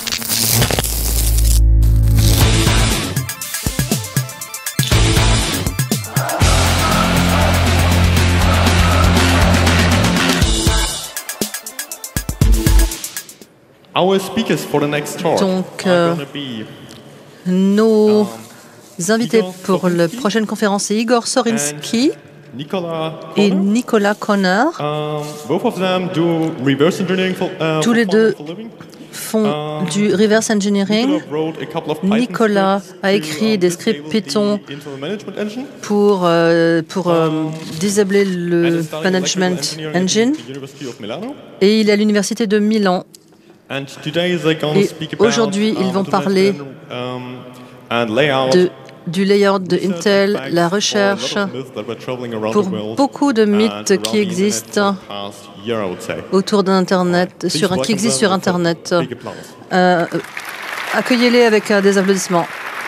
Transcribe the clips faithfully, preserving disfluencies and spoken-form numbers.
Donc, euh, nos invités pour la prochaine conférence, c'est Igor Sorinsky et Nicolas Connor. Tous les deux font du reverse engineering. Nicolas a écrit des scripts Python pour, euh, pour euh, disabler le Management Engine et il est à l'université de Milan. Et aujourd'hui, ils vont parler de, du layout de Intel, la recherche pour beaucoup de mythes qui existent autour d'Internet, sur, qui existent sur Internet. Euh, accueillez-les avec euh, des applaudissements.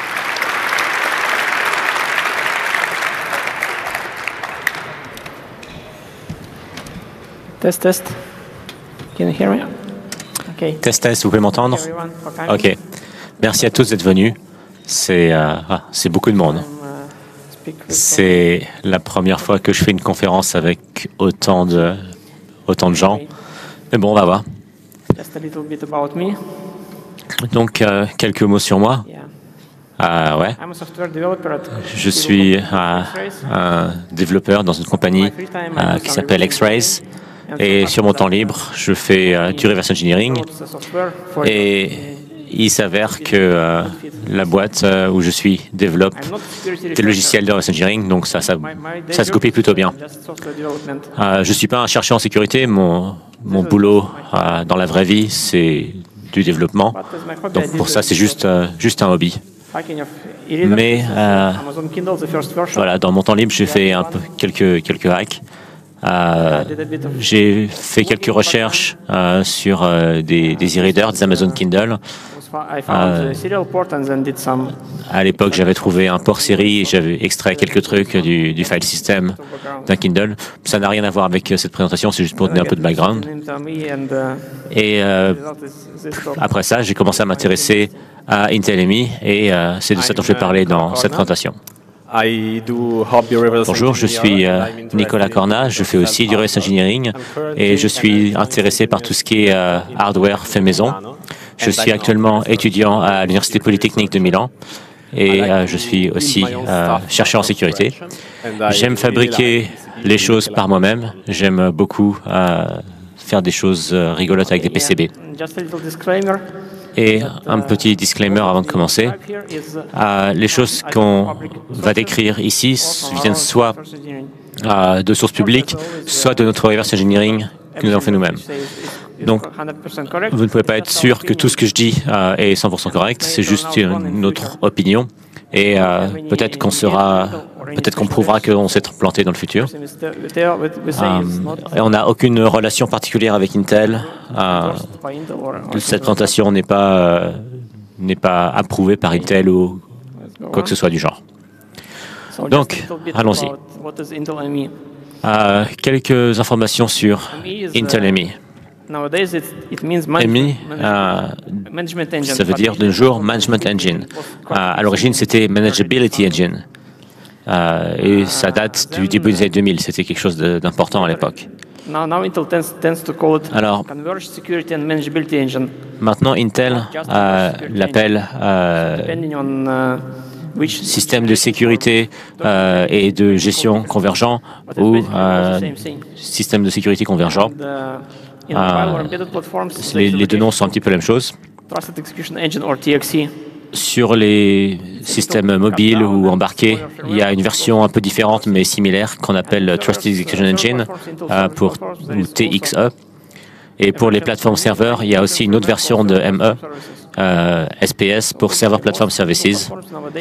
Test, test. Can you hear me? Okay. Test, test, vous pouvez m'entendre? Ok. Merci à tous d'être venus. C'est euh, ah, c'est beaucoup de monde. C'est la première fois que je fais une conférence avec autant de, autant de gens. Mais bon, on va voir. Donc, euh, quelques mots sur moi. Euh, ouais. Je suis euh, un développeur dans une compagnie euh, qui s'appelle X-Rays. Et sur mon temps libre, je fais euh, du reverse engineering. Et il s'avère que euh, la boîte euh, où je suis développe des logiciels de reverse engineering, donc ça, ça, ça se copie plutôt bien. Euh, je ne suis pas un chercheur en sécurité. Mon, mon boulot euh, dans la vraie vie, c'est du développement. Donc pour ça, c'est juste, euh, juste un hobby. Mais euh, voilà, dans mon temps libre, j'ai fait un peu, quelques, quelques hacks. Euh, j'ai fait quelques recherches euh, sur euh, des, des e-readers, des Amazon Kindle. Euh, à l'époque, j'avais trouvé un port série et j'avais extrait quelques trucs du, du file system d'un Kindle. Ça n'a rien à voir avec cette présentation, c'est juste pour donner un peu de background. Et euh, après ça, j'ai commencé à m'intéresser à Intel M I et euh, c'est de ça dont je vais parler dans cette présentation. Bonjour, je suis euh, Nicolas Corna, je fais aussi du reverse engineering et je suis intéressé par tout ce qui est euh, hardware fait maison. Je suis actuellement étudiant à l'Université Polytechnique de Milan et euh, je suis aussi euh, chercheur en sécurité. J'aime fabriquer les choses par moi-même, j'aime beaucoup euh, faire des choses euh, rigolotes avec des P C B. Et un petit disclaimer avant de commencer. Euh, les choses qu'on va décrire ici viennent soit euh, de sources publiques, soit de notre reverse engineering que nous avons fait nous-mêmes. Donc, vous ne pouvez pas être sûr que tout ce que je dis euh, est cent pour cent correct, c'est juste une autre opinion. Et euh, peut-être qu'on sera, peut-être qu'on prouvera qu'on s'est planté dans le futur. Euh, et on n'a aucune relation particulière avec Intel. Euh, cette présentation n'est pas, euh, n'est pas approuvée par Intel ou quoi que ce soit du genre. Donc, allons-y. Euh, quelques informations sur Intel M I. M I, euh, ça veut dire de nos jours Management Engine. Euh, à l'origine, c'était Manageability Engine. Euh, et ça date du début des années deux mille. C'était quelque chose d'important à l'époque. Alors, maintenant, Intel euh, l'appelle euh, système de sécurité euh, et de gestion convergent ou euh, système de sécurité convergent. Euh, les, les deux noms sont un petit peu la même chose. Sur les systèmes mobiles ou embarqués, il y a une version un peu différente mais similaire qu'on appelle Trusted Execution Engine euh, pour, ou T X E. Et pour les plateformes serveurs, il y a aussi une autre version de M E, euh, S P S pour Server Platform Services.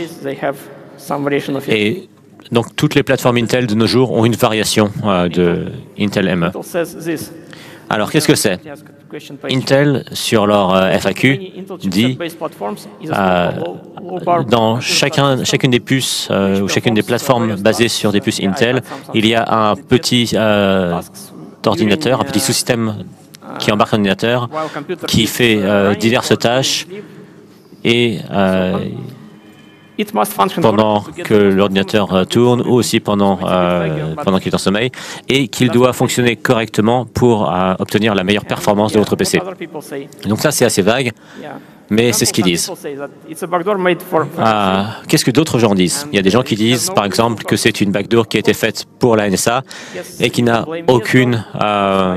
Et donc toutes les plateformes Intel de nos jours ont une variation euh, de Intel M E. Alors, qu'est-ce que c'est? Intel, sur leur euh, F A Q, dit euh, dans chacun, chacune des puces euh, ou chacune des plateformes basées sur des puces Intel, il y a un petit euh, ordinateur, un petit sous-système qui embarque un ordinateur, qui fait euh, diverses tâches et euh, pendant que l'ordinateur tourne ou aussi pendant, euh, pendant qu'il est en sommeil, et qu'il doit fonctionner correctement pour euh, obtenir la meilleure performance de votre P C. Donc ça, c'est assez vague, mais c'est ce qu'ils disent. Euh, Qu'est-ce que d'autres gens disent? Il y a des gens qui disent, par exemple, que c'est une backdoor qui a été faite pour la N S A et qui n'a aucune, euh,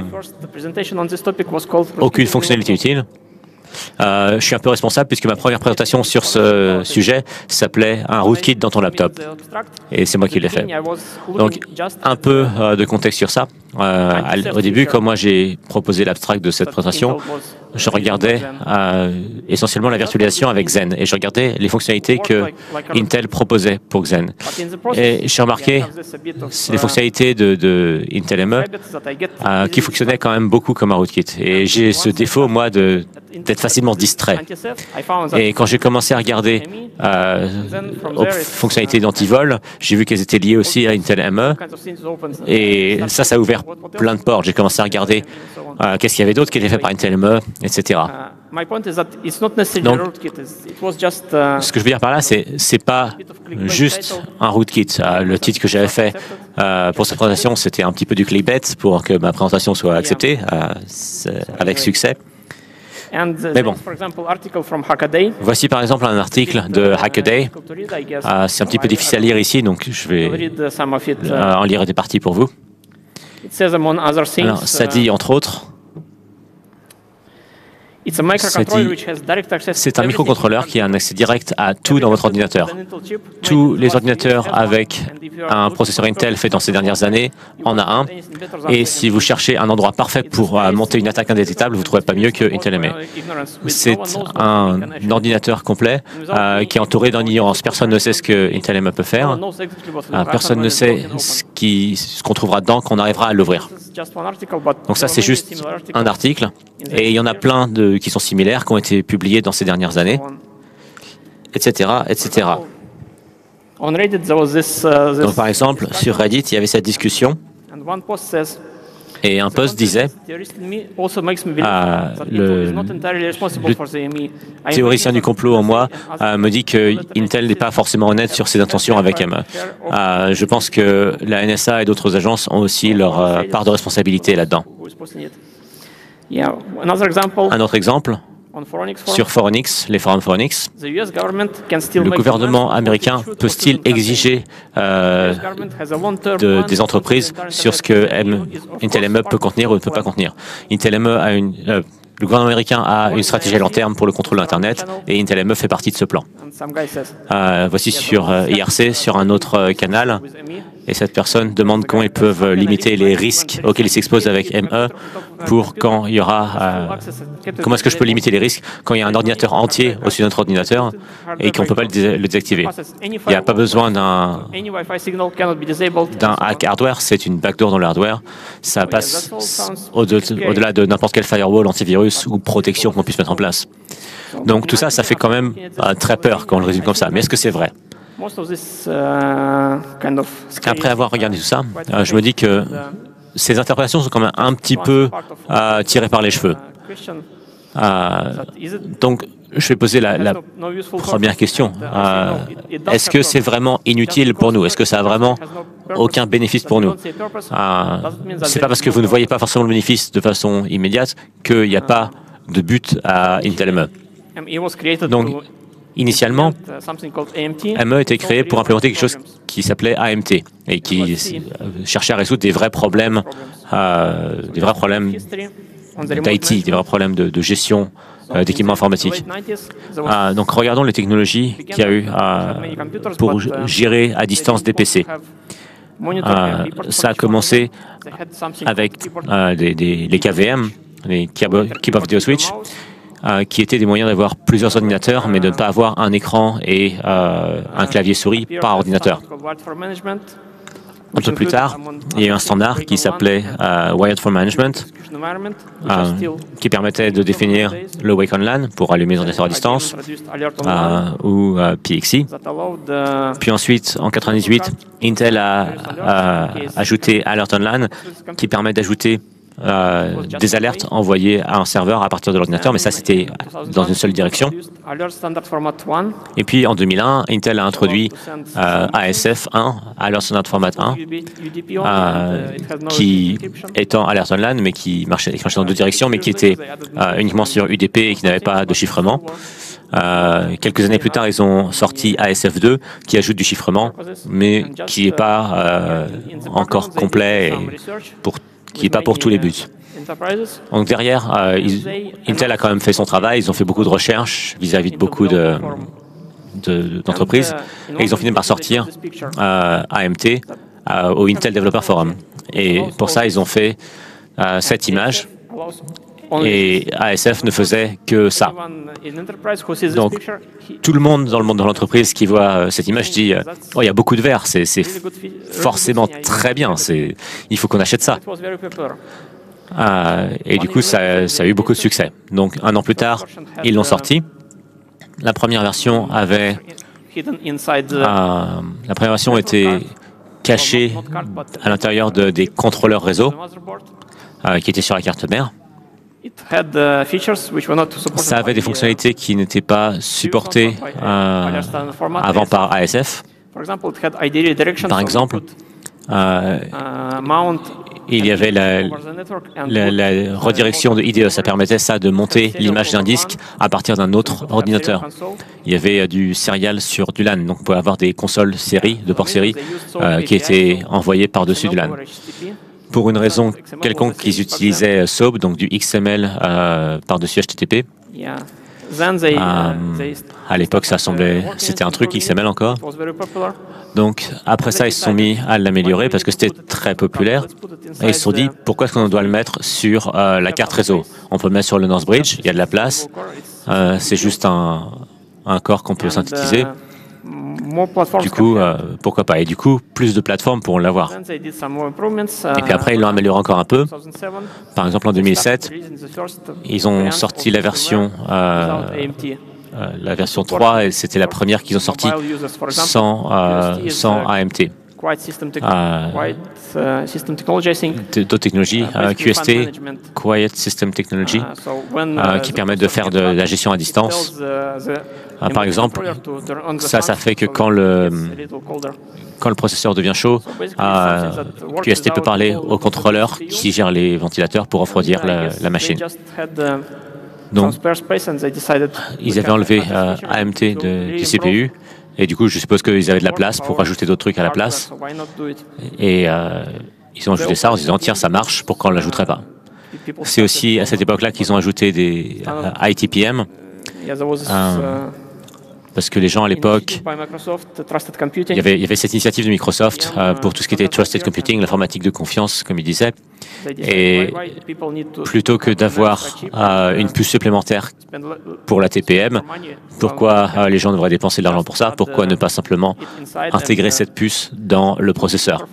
aucune fonctionnalité utile. Euh, je suis un peu responsable puisque ma première présentation sur ce sujet s'appelait « Un rootkit dans ton laptop ». Et c'est moi qui l'ai fait. Donc, un peu euh, de contexte sur ça. Euh, au début, quand moi j'ai proposé l'abstract de cette présentation, je regardais euh, essentiellement la virtualisation avec Xen et je regardais les fonctionnalités que Intel proposait pour Xen. Et j'ai remarqué les fonctionnalités de, de Intel M E euh, qui fonctionnaient quand même beaucoup comme un rootkit. Et j'ai ce défaut, moi, de d'être facilement distrait. Et quand j'ai commencé à regarder euh, aux fonctionnalités d'antivol, j'ai vu qu'elles étaient liées aussi à Intel M E. Et ça, ça a ouvert plein de portes. J'ai commencé à regarder euh, qu'est-ce qu'il y avait d'autre qui était fait par Intel M E, et cetera. Donc, ce que je veux dire par là, c'est c'est pas juste un rootkit. Euh, le titre que j'avais fait euh, pour cette présentation, c'était un petit peu du clickbait pour que ma présentation soit acceptée euh, avec succès. Mais bon, voici par exemple un article de Hackaday. Euh, c'est un petit peu difficile à lire ici, donc je vais euh, en lire des parties pour vous. Alors, ça dit, entre autres, c'est un microcontrôleur qui a un accès direct à tout dans votre ordinateur. Tous les ordinateurs avec un processeur Intel fait dans ces dernières années en a un. Et si vous cherchez un endroit parfait pour euh, monter une attaque indétectable, vous ne trouverez pas mieux que Intel M E. C'est un, un ordinateur complet euh, qui est entouré d'une ignorance. Personne ne sait ce que Intel M E peut faire. Euh, personne ne sait ce qui, ce qu'on trouvera dedans quand on arrivera à l'ouvrir. Donc ça, c'est juste un article. Et il y en a plein de, qui sont similaires, qui ont été publiés dans ces dernières années, et cetera, et cetera. Donc, par exemple, sur Reddit, il y avait cette discussion, et un post disait ah, le, le théoricien du complot en moi euh, me dit que Intel n'est pas forcément honnête sur ses intentions avec M E. Euh, je pense que la N S A et d'autres agences ont aussi leur euh, part de responsabilité là-dedans. Un autre exemple, sur Phoronix, les forums Phoronix, le gouvernement américain peut-il exiger euh, de, des entreprises sur ce que M, Intel M E peut contenir ou ne peut pas contenir? Intel M E a une, euh, le gouvernement américain a une stratégie à long terme pour le contrôle d'Internet et Intel M E fait partie de ce plan. Euh, voici sur euh, I R C, sur un autre euh, canal, et cette personne demande comment ils peuvent limiter les risques auxquels ils s'exposent avec M E pour quand il y aura... Euh, comment est-ce que je peux limiter les risques quand il y a un ordinateur entier au-dessus d'un autre ordinateur et qu'on ne peut pas le, dé le désactiver. Il n'y a pas besoin d'un d'un hack hardware, c'est une backdoor dans le hardware. Ça passe au-delà au-delà de n'importe quel firewall, antivirus ou protection qu'on puisse mettre en place. Donc tout ça, ça fait quand même euh, très peur quand on le résume comme ça. Mais est-ce que c'est vrai? Après avoir regardé tout ça, euh, je me dis que ces interprétations sont quand même un petit peu euh, tirées par les cheveux. Euh, donc, je vais poser la, la première question. Euh, Est-ce que c'est vraiment inutile pour nous? Est-ce que ça a vraiment aucun bénéfice pour nous? euh, C'est pas parce que vous ne voyez pas forcément le bénéfice de façon immédiate qu'il n'y a pas de but à Intel M E. Donc, initialement, M E était créé pour implémenter quelque chose qui s'appelait A M T et qui cherchait à résoudre des vrais problèmes, euh, des vrais problèmes d'I T, des vrais problèmes de, de gestion euh, d'équipements informatiques. Euh, donc, regardons les technologies qu'il y a eu euh, pour gérer à distance des P C. Euh, ça a commencé avec euh, des, des, les K V M, les Keep Off Video Switch, Euh, qui étaient des moyens d'avoir plusieurs ordinateurs, mais de ne pas avoir un écran et euh, un clavier souris par ordinateur. Un peu plus tard, il y a eu un standard qui s'appelait euh, Wired for Management, euh, qui permettait de définir le Wake on LAN pour allumer les ordinateurs à distance, euh, ou euh, P X I. Puis ensuite, en quatre-vingt-dix-huit, Intel a, a ajouté Alert on LAN, qui permet d'ajouter euh, des alertes envoyées à un serveur à partir de l'ordinateur, mais ça c'était dans une seule direction. Et puis en deux mille un, Intel a introduit euh, A S F un, Alert Standard Format un, euh, qui étant Alert on LAN, mais qui marchait, qui marchait dans deux directions, mais qui était euh, uniquement sur U D P et qui n'avait pas de chiffrement. Euh, quelques années plus tard, ils ont sorti A S F deux qui ajoute du chiffrement, mais qui n'est pas euh, encore complet et pour, qui n'est pas pour tous les buts. Donc derrière, euh, ils, Intel a quand même fait son travail, ils ont fait beaucoup de recherches vis-à-vis de beaucoup de, de, d'entreprises, et ils ont fini par sortir euh, A M T euh, au Intel Developer Forum. Et pour ça, ils ont fait euh, cette image. Et A S F ne faisait que ça. Donc, tout le monde dans le monde de l'entreprise qui voit euh, cette image dit euh, « Oh, il y a beaucoup de verre, c'est forcément très bien, il faut qu'on achète ça. » euh, Et du coup, ça, ça a eu beaucoup de succès. Donc, un an plus tard, ils l'ont sorti. La première version avait... Euh, la première version était cachée à l'intérieur de, des contrôleurs réseau euh, qui étaient sur la carte mère. Ça avait des fonctionnalités qui n'étaient pas supportées euh, avant par A S F. Par exemple, euh, il y avait la, la, la redirection de I D E. Ça permettait ça de monter l'image d'un disque à partir d'un autre ordinateur. Il y avait du serial sur du LAN. Donc, on pouvait avoir des consoles série, de port série, euh, qui étaient envoyées par-dessus du LAN. Pour une raison quelconque, ils utilisaient S O A P, donc du X M L euh, par-dessus H T T P. Euh, à l'époque, ça semblait, c'était un truc X M L encore. Donc, après ça, ils se sont mis à l'améliorer parce que c'était très populaire. Et ils se sont dit, pourquoi est-ce qu'on doit le mettre sur euh, la carte réseau? On peut le mettre sur le North Bridge, il y a de la place. Euh, c'est juste un, un corps qu'on peut synthétiser. Du coup, euh, pourquoi pas? Et du coup, plus de plateformes pourront l'avoir. Et puis après, ils l'ont amélioré encore un peu. Par exemple, en deux mille sept, ils ont sorti la version, euh, euh, la version trois, et c'était la première qu'ils ont sortie sans, euh, sans A M T. Euh, D'autres technologies, euh, Q S T, Quiet System Technology, euh, qui permettent de faire de la gestion à distance. Euh, par exemple, ça, ça fait que quand le, quand le processeur devient chaud, euh, Q S T peut parler au contrôleur qui gère les ventilateurs pour refroidir la, la machine. Donc, ils avaient enlevé euh, A M T de, du C P U. Et du coup, je suppose qu'ils avaient de la place pour rajouter d'autres trucs à la place. Et euh, ils ont ajouté ça en se disant, tiens, ça marche, pourquoi on ne l'ajouterait pas? C'est aussi à cette époque-là qu'ils ont ajouté des euh, I T P M. Euh, parce que les gens à l'époque, il y avait, il y avait cette initiative de Microsoft euh, pour tout ce qui était Trusted Computing, l'informatique de confiance, comme il disait. Et plutôt que d'avoir euh, une puce supplémentaire pour la T P M, pourquoi euh, les gens devraient dépenser de l'argent pour ça? Pourquoi ne pas simplement intégrer cette puce dans le processeur?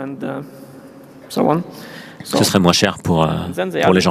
Ce serait moins cher pour, euh, pour les gens.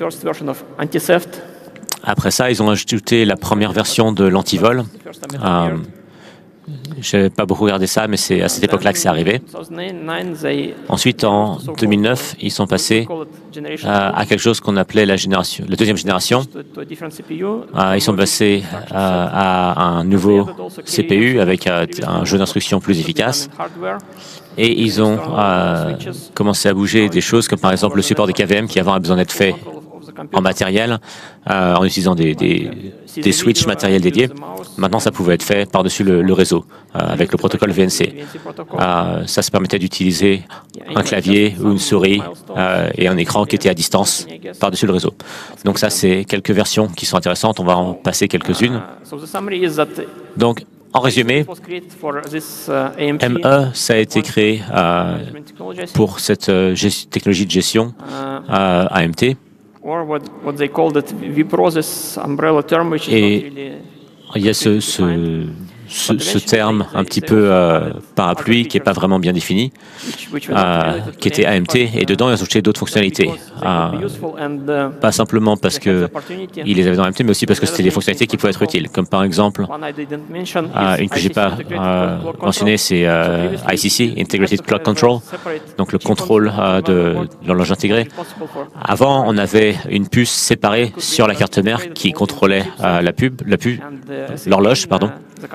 Après ça, ils ont ajouté la première version de l'antivol. Euh, je n'avais pas beaucoup regardé ça, mais c'est à cette époque-là que c'est arrivé. Ensuite, en deux mille neuf, ils sont passés euh, à quelque chose qu'on appelait la, génération, la deuxième génération. Euh, ils sont passés euh, à un nouveau C P U avec euh, un jeu d'instruction plus efficace. Et ils ont euh, commencé à bouger des choses comme par exemple le support des K V M qui avant a besoin d'être fait en matériel, euh, en utilisant des, des, des switches matériels dédiés. Maintenant, ça pouvait être fait par-dessus le, le réseau, euh, avec le protocole V N C. Euh, ça se permettait d'utiliser un clavier ou une souris euh, et un écran qui était à distance par-dessus le réseau. Donc ça, c'est quelques versions qui sont intéressantes. On va en passer quelques-unes. Donc, en résumé, M E, ça a été créé euh, pour cette euh, technologie de gestion euh, A M T. Et il y a ce, ce, ce, ce terme un petit peu euh, parapluie qui n'est pas vraiment bien défini, euh, qui était A M T, et dedans ils ont ajouté d'autres fonctionnalités. Euh, pas simplement parce qu'ils les avaient dans A M T, mais aussi parce que c'était des fonctionnalités qui pouvaient être utiles. Comme par exemple, euh, une que je n'ai pas euh, mentionnée, c'est euh, I C C, Integrated Clock Control, donc le contrôle euh, de, de l'horloge intégrée. Avant, on avait une puce séparée sur la carte mère qui contrôlait euh, la pub, la pub, l'horloge, pardon.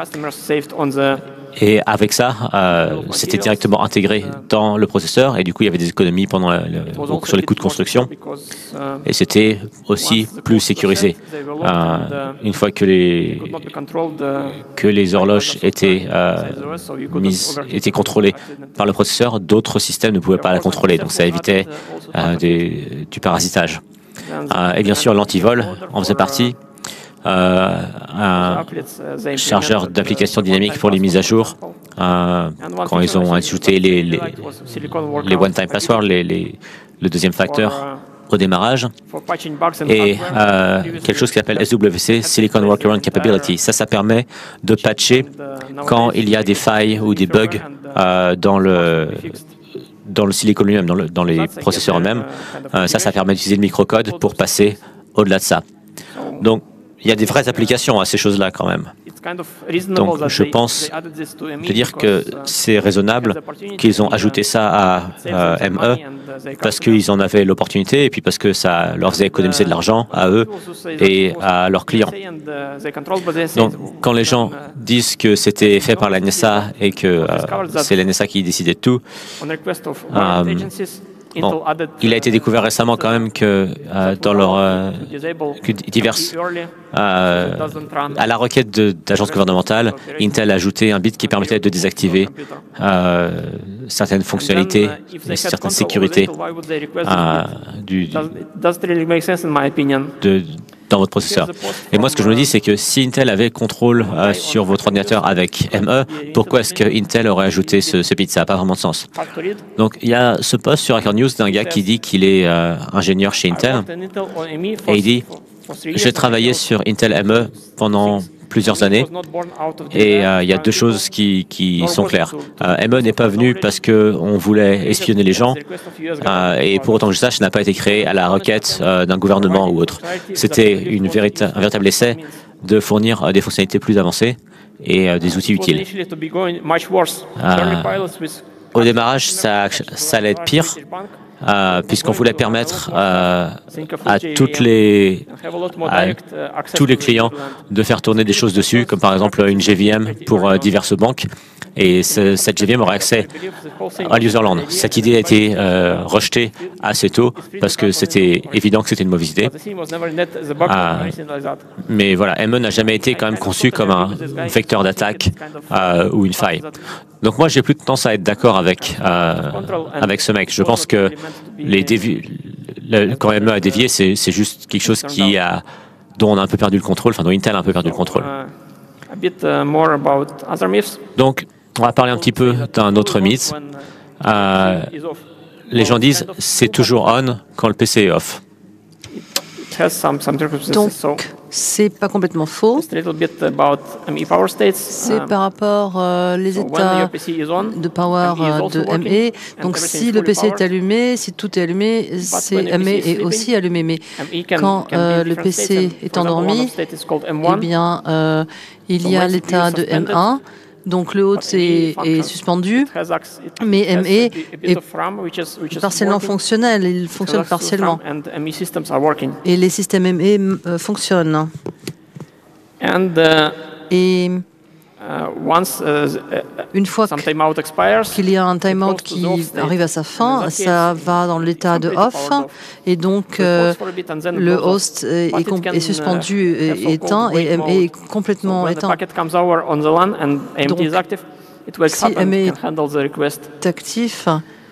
Et avec ça, euh, c'était directement intégré dans le processeur, et du coup, il y avait des économies pendant la, le, sur les coûts de construction, et c'était aussi plus sécurisé. Euh, une fois que les, que les horloges étaient, euh, mises, étaient contrôlées par le processeur, d'autres systèmes ne pouvaient pas la contrôler, donc ça évitait euh, des, du parasitage. Euh, et bien sûr, l'antivol en faisait partie. Euh, un chargeur d'application dynamique pour les mises à jour, euh, quand ils ont ajouté les, les, les one-time passwords, les, les, le deuxième facteur au démarrage, et euh, quelque chose qui s'appelle S W C, Silicon Workaround Capability. Ça, ça permet de patcher quand il y a des failles ou des bugs euh, dans le dans le silicone lui-même, dans, le, dans les processeurs eux-mêmes. Euh, ça, ça permet d'utiliser le microcode pour passer au-delà de ça. Donc, il y a des vraies applications à ces choses-là quand même. Donc, je pense de dire que c'est raisonnable qu'ils ont ajouté ça à euh, M E parce qu'ils en avaient l'opportunité et puis parce que ça leur faisait économiser de l'argent à eux et à leurs clients. Donc, quand les gens disent que c'était fait par la N S A et que euh, c'est la N S A qui décidait de tout, euh, bon, il a été découvert récemment quand même que euh, dans leur euh, que diverses euh, à la requête d'agences gouvernementales, Intel a ajouté un bit qui permettait de désactiver euh, certaines fonctionnalités, certaines sécurités euh, du, du, de, dans votre processeur. Et moi, ce que je me dis, c'est que si Intel avait contrôle euh, sur votre ordinateur avec M E, pourquoi est-ce que Intel aurait ajouté ce, ce bit? Ça n'a pas vraiment de sens. Donc, il y a ce post sur Hacker News d'un gars qui dit qu'il est euh, ingénieur chez Intel, et il dit « J'ai travaillé sur Intel M E pendant plusieurs années, et euh, il y a deux choses qui, qui sont claires. Euh, M E n'est pas venu parce qu'on voulait espionner les gens, euh, et pour autant que je sache, ça n'a pas été créé à la requête euh, d'un gouvernement ou autre. C'était une vérita un véritable essai de fournir euh, des fonctionnalités plus avancées et euh, des outils utiles. Euh, au démarrage, ça, ça allait être pire, Euh, puisqu'on voulait permettre euh, à, toutes les, à tous les clients de faire tourner des choses dessus, comme par exemple une G V M pour euh, diverses banques. Et ce, cette G V M aurait accès à l'userland. Cette idée a été euh, rejetée assez tôt parce que c'était évident que c'était une mauvaise idée. Euh, mais voilà, M E n'a jamais été quand même conçu comme un vecteur d'attaque euh, ou une faille. Donc moi, j'ai plus de tendance à être d'accord avec euh, avec ce mec. Je pense que les dévi le, quand M E a dévié, c'est juste quelque chose qui a, dont on a un peu perdu le contrôle, enfin dont Intel a un peu perdu le contrôle. Donc, on va parler un petit peu d'un autre mythe. Euh, les gens disent c'est toujours on quand le P C est off. Donc, c'est pas complètement faux. C'est par rapport aux euh, états de power euh, de M E. Donc, si le P C est allumé, si tout est allumé, c'est M E est aussi allumé. Mais quand euh, le P C est endormi, eh bien, euh, il y a l'état de M un. Donc le hôte est, est suspendu, mais M E est partiellement fonctionnel, il fonctionne partiellement. Et les systèmes M E euh, fonctionnent. Et une fois qu'il y a un timeout qui arrive à sa fin, ça va dans l'état de off, et donc euh, le host est, est suspendu et éteint, et M E est complètement éteint. Donc, si M E est actif,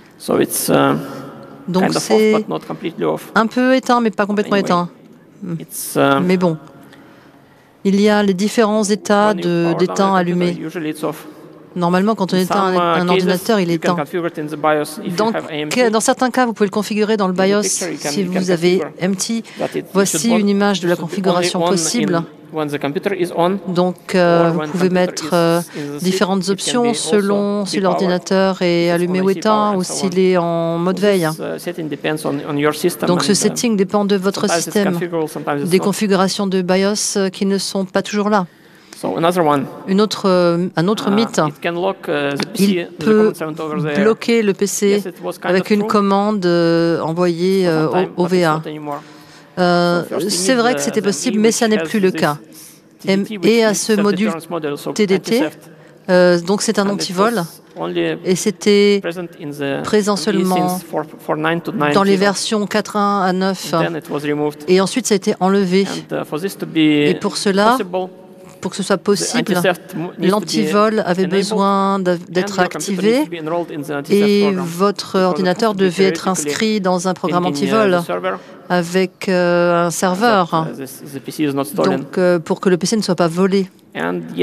donc c'est un peu éteint, mais pas complètement éteint. Mais bon. Il y a les différents états d'éteint allumé. Normalement, quand on éteint un, un ordinateur, il est éteint. Dans, dans certains cas, vous pouvez le configurer dans le BIOS si vous avez empty. Voici une image de la configuration possible Donc, euh, vous pouvez mettre euh, différentes options selon si l'ordinateur est allumé ou éteint ou s'il est en mode veille. Donc, ce setting dépend de votre système, des configurations de BIOS qui ne sont pas toujours là. Une autre, euh, un autre mythe, il peut bloquer le P C avec une commande euh, envoyée euh, au O V A. Euh, c'est vrai que c'était possible, mais ça n'est plus le cas. M E a ce module T D T, euh, donc c'est un antivol, et c'était présent seulement dans les versions quatre point un à neuf, et ensuite ça a été enlevé. Et pour cela, pour que ce soit possible, l'antivol avait besoin d'être activé et votre ordinateur devait être inscrit dans un programme antivol avec euh, un serveur, donc euh, pour que le P C ne soit pas volé. Et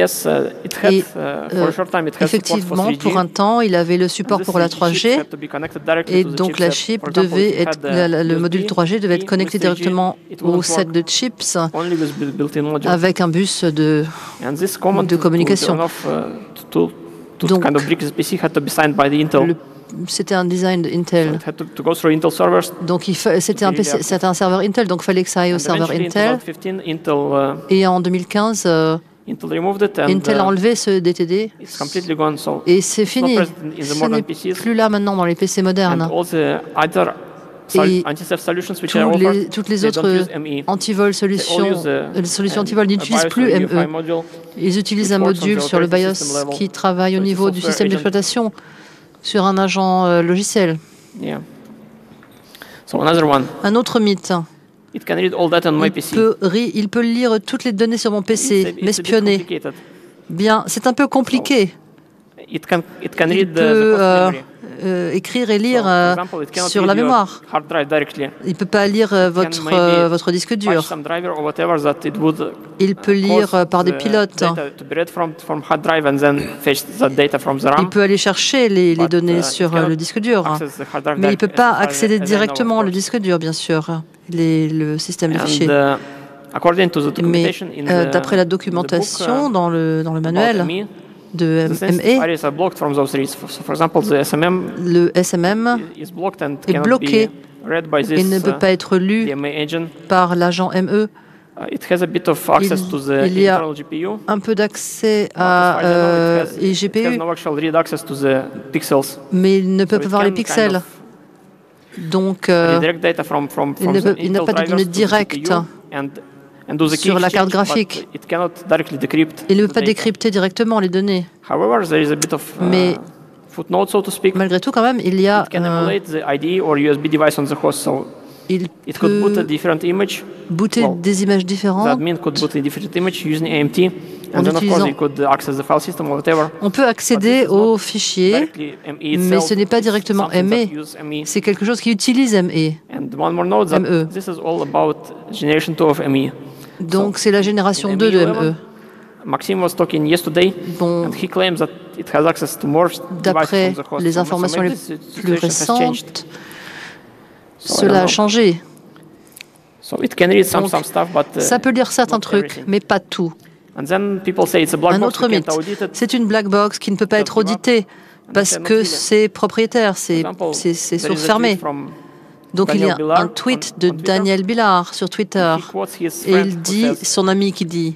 euh, effectivement, pour un temps, il avait le support pour la trois G, et donc la chip devait être, la, le module trois G devait être connecté directement au set de chips avec un bus de, de communication. Donc, c'était un design d'Intel. Donc, c'était un, un serveur Intel, donc il fallait que ça aille au serveur Intel. Et en deux mille quinze, euh, Intel a enlevé ce D T D et c'est fini. Ce n'est plus là maintenant dans les P C modernes. Et les, toutes les autres antivol solutions, les solutions antivol n'utilisent plus M E. Ils utilisent un module sur le BIOS qui travaille au niveau du système d'exploitation sur un agent euh, logiciel. Un autre mythe. Il peut, il peut lire toutes les données sur mon P C, m'espionner. Bien, c'est un peu compliqué. Il peut euh, euh, écrire et lire euh, sur la mémoire. Il ne peut pas lire euh, votre, euh, votre disque dur. Il peut lire euh, par des pilotes. Il peut aller chercher les, les données sur euh, le disque dur. Mais il ne peut pas accéder directement au disque dur, bien sûr, les, le système de fichiers. Mais euh, d'après la documentation dans le, dans le manuel de M E, le S M M est bloqué et ne peut pas être lu par l'agent M E. Il, il y a un peu d'accès à euh, les G P U, mais il ne peut pas voir les pixels. Donc, euh, il n'a pas de données directes sur la carte graphique. Il ne peut pas décrypter directement les données. Mais malgré tout, quand même, il y a euh, il peut booter des images différentes en utilisant. On peut accéder aux fichiers, mais ce n'est pas directement M E. C'est quelque chose qui utilise M E. M E. Donc, c'est la génération deux de M E. Bon, d'après les informations les plus récentes, cela a changé. Donc, ça peut lire certains trucs, mais pas tout. Un autre mythe, c'est une black box qui ne peut pas être auditée parce que c'est propriétaire, c'est source fermée. Donc il y a un tweet de Daniel Billard sur Twitter et il dit, son ami qui dit,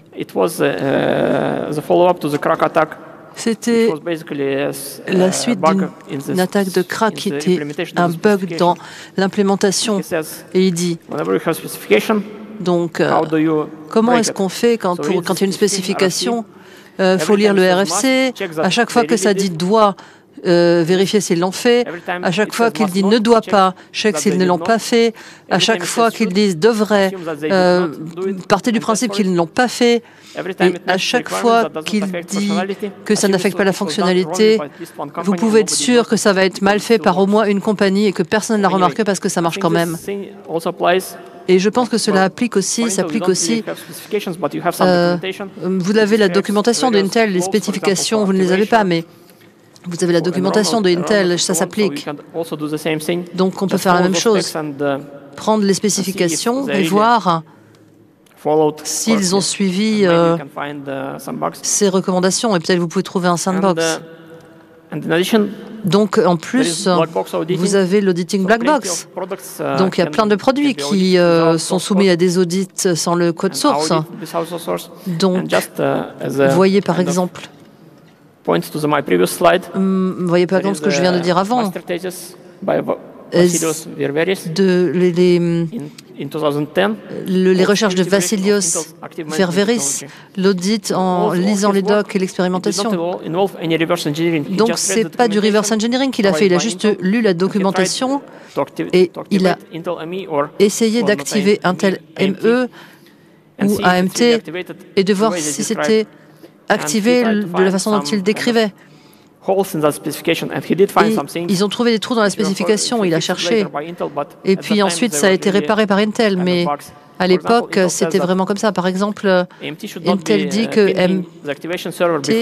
c'était la suite d'une attaque de crack qui était un bug dans l'implémentation. Et il dit, donc, euh, comment est-ce qu'on fait quand, pour, quand il y a une spécification, il euh, faut lire le R F C, à chaque fois que ça dit doit, Euh, vérifier s'ils l'ont fait. À chaque fois qu'ils disent ne doit pas, check s'ils ne l'ont pas fait. À chaque fois qu'ils disent devrait, euh, partez du principe qu'ils ne l'ont pas fait. Et à chaque fois qu'il dit que ça n'affecte pas la fonctionnalité, vous pouvez être sûr que ça va être mal fait par au moins une compagnie et que personne ne l'a remarqué parce que ça marche quand même. Et je pense que cela applique aussi, s'applique aussi. Euh, vous avez la documentation d'Intel, les spécifications, vous ne les avez pas, mais vous avez la documentation de Intel, ça s'applique. Donc on peut faire la même chose. Prendre les spécifications et voir s'ils ont suivi euh, ces recommandations, et peut-être vous pouvez trouver un sandbox. Donc, en plus, vous avez l'auditing black box. Donc, il y a plein de produits qui euh, sont soumis à des audits sans le code source. Donc, vous voyez par exemple, vous voyez par exemple ce que je viens de dire avant. De, les, les, le, les recherches de Vassilios Ververis, l'audit en lisant les docs et l'expérimentation. Donc, ce n'est pas du reverse engineering qu'il a fait, il a juste lu la documentation et il a essayé d'activer Intel M E ou A M T et de voir si c'était activé de la façon dont il décrivait. Et ils ont trouvé des trous dans la spécification, il a cherché. Et puis ensuite, ça a été réparé par Intel. Mais à l'époque, c'était vraiment comme ça. Par exemple, Intel dit que M T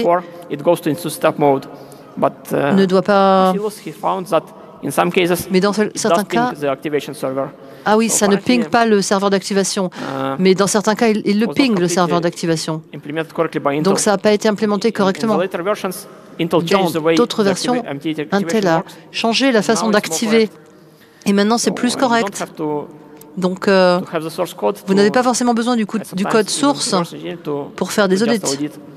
ne doit pas... Mais dans certains cas... Ah oui, ça ne ping pas le serveur d'activation. Mais dans certains cas, il, il le ping, le serveur d'activation. Donc ça n'a pas été implémenté correctement. Dans d'autres versions, Intel a changé la façon d'activer. Et maintenant, c'est plus correct. Donc, euh, vous n'avez pas forcément besoin du, coup, du code source pour faire des audits.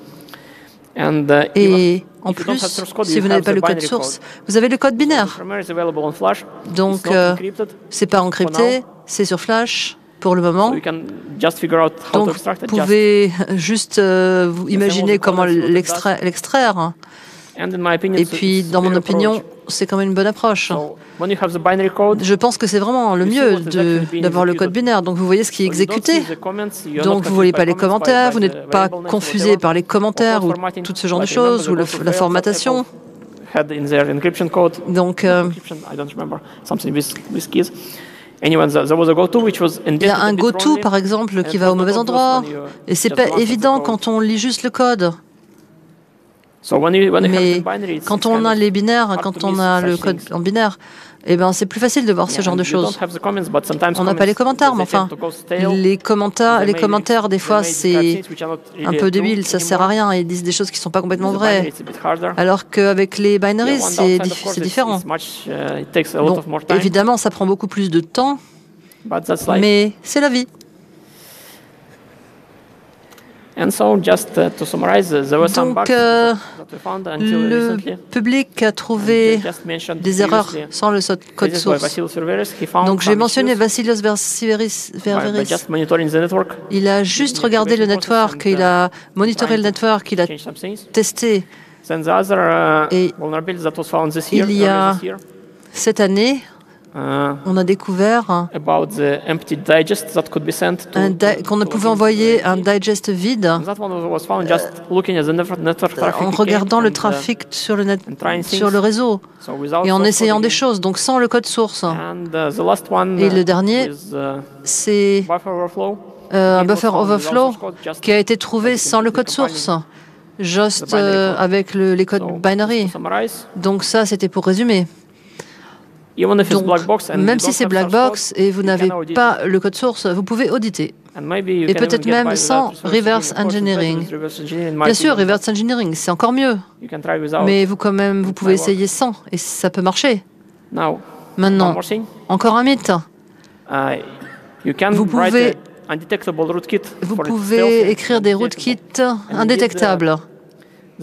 Et en plus, si vous n'avez pas le code source, vous avez le code binaire. Donc, euh, ce n'est pas encrypté, c'est sur Flash pour le moment. Donc, vous pouvez juste euh, vous imaginer comment l'extraire. Et puis, dans mon opinion, c'est quand même une bonne approche. Je pense que c'est vraiment le mieux d'avoir le code binaire. Donc, vous voyez ce qui est exécuté. Donc, vous ne voyez pas les commentaires, vous n'êtes pas confusé par les commentaires ou tout ce genre de choses, ou le, la formatation. Donc, euh, il y a un go-to, par exemple, qui va au mauvais endroit. Et ce n'est pas évident quand on lit juste le code. Mais quand on a les binaires, quand on a le code en binaire, eh ben, c'est plus facile de voir ce genre de choses. On n'a pas les commentaires, mais enfin, les commentaires, les commentaires des fois, c'est un peu débile, ça ne sert à rien, ils disent des choses qui ne sont pas complètement vraies. Alors qu'avec les binaries, c'est différent. Bon, évidemment, ça prend beaucoup plus de temps, mais c'est la vie. Donc, euh, le public a trouvé des erreurs sans le code source. Donc, j'ai mentionné Vassilios Ververis. Il a juste regardé le network, il a monitoré le network, il a testé. Et il y a cette année, on a découvert qu'on pouvait envoyer un digest vide en regardant le trafic sur le, net, sur le réseau et en essayant des choses, donc sans le code source. Et le dernier, c'est euh, un buffer overflow qui a été trouvé sans le code source, juste euh, avec le, les codes binary. Donc ça, c'était pour résumer. Donc, même si c'est black box et vous n'avez pas le code source, vous pouvez auditer. Et peut-être même sans reverse engineering. Bien sûr, reverse engineering, c'est encore mieux. Mais vous, quand même, vous pouvez essayer sans, et ça peut marcher. Maintenant, encore un mythe. Vous pouvez, vous pould écrire des rootkits indétectables. Il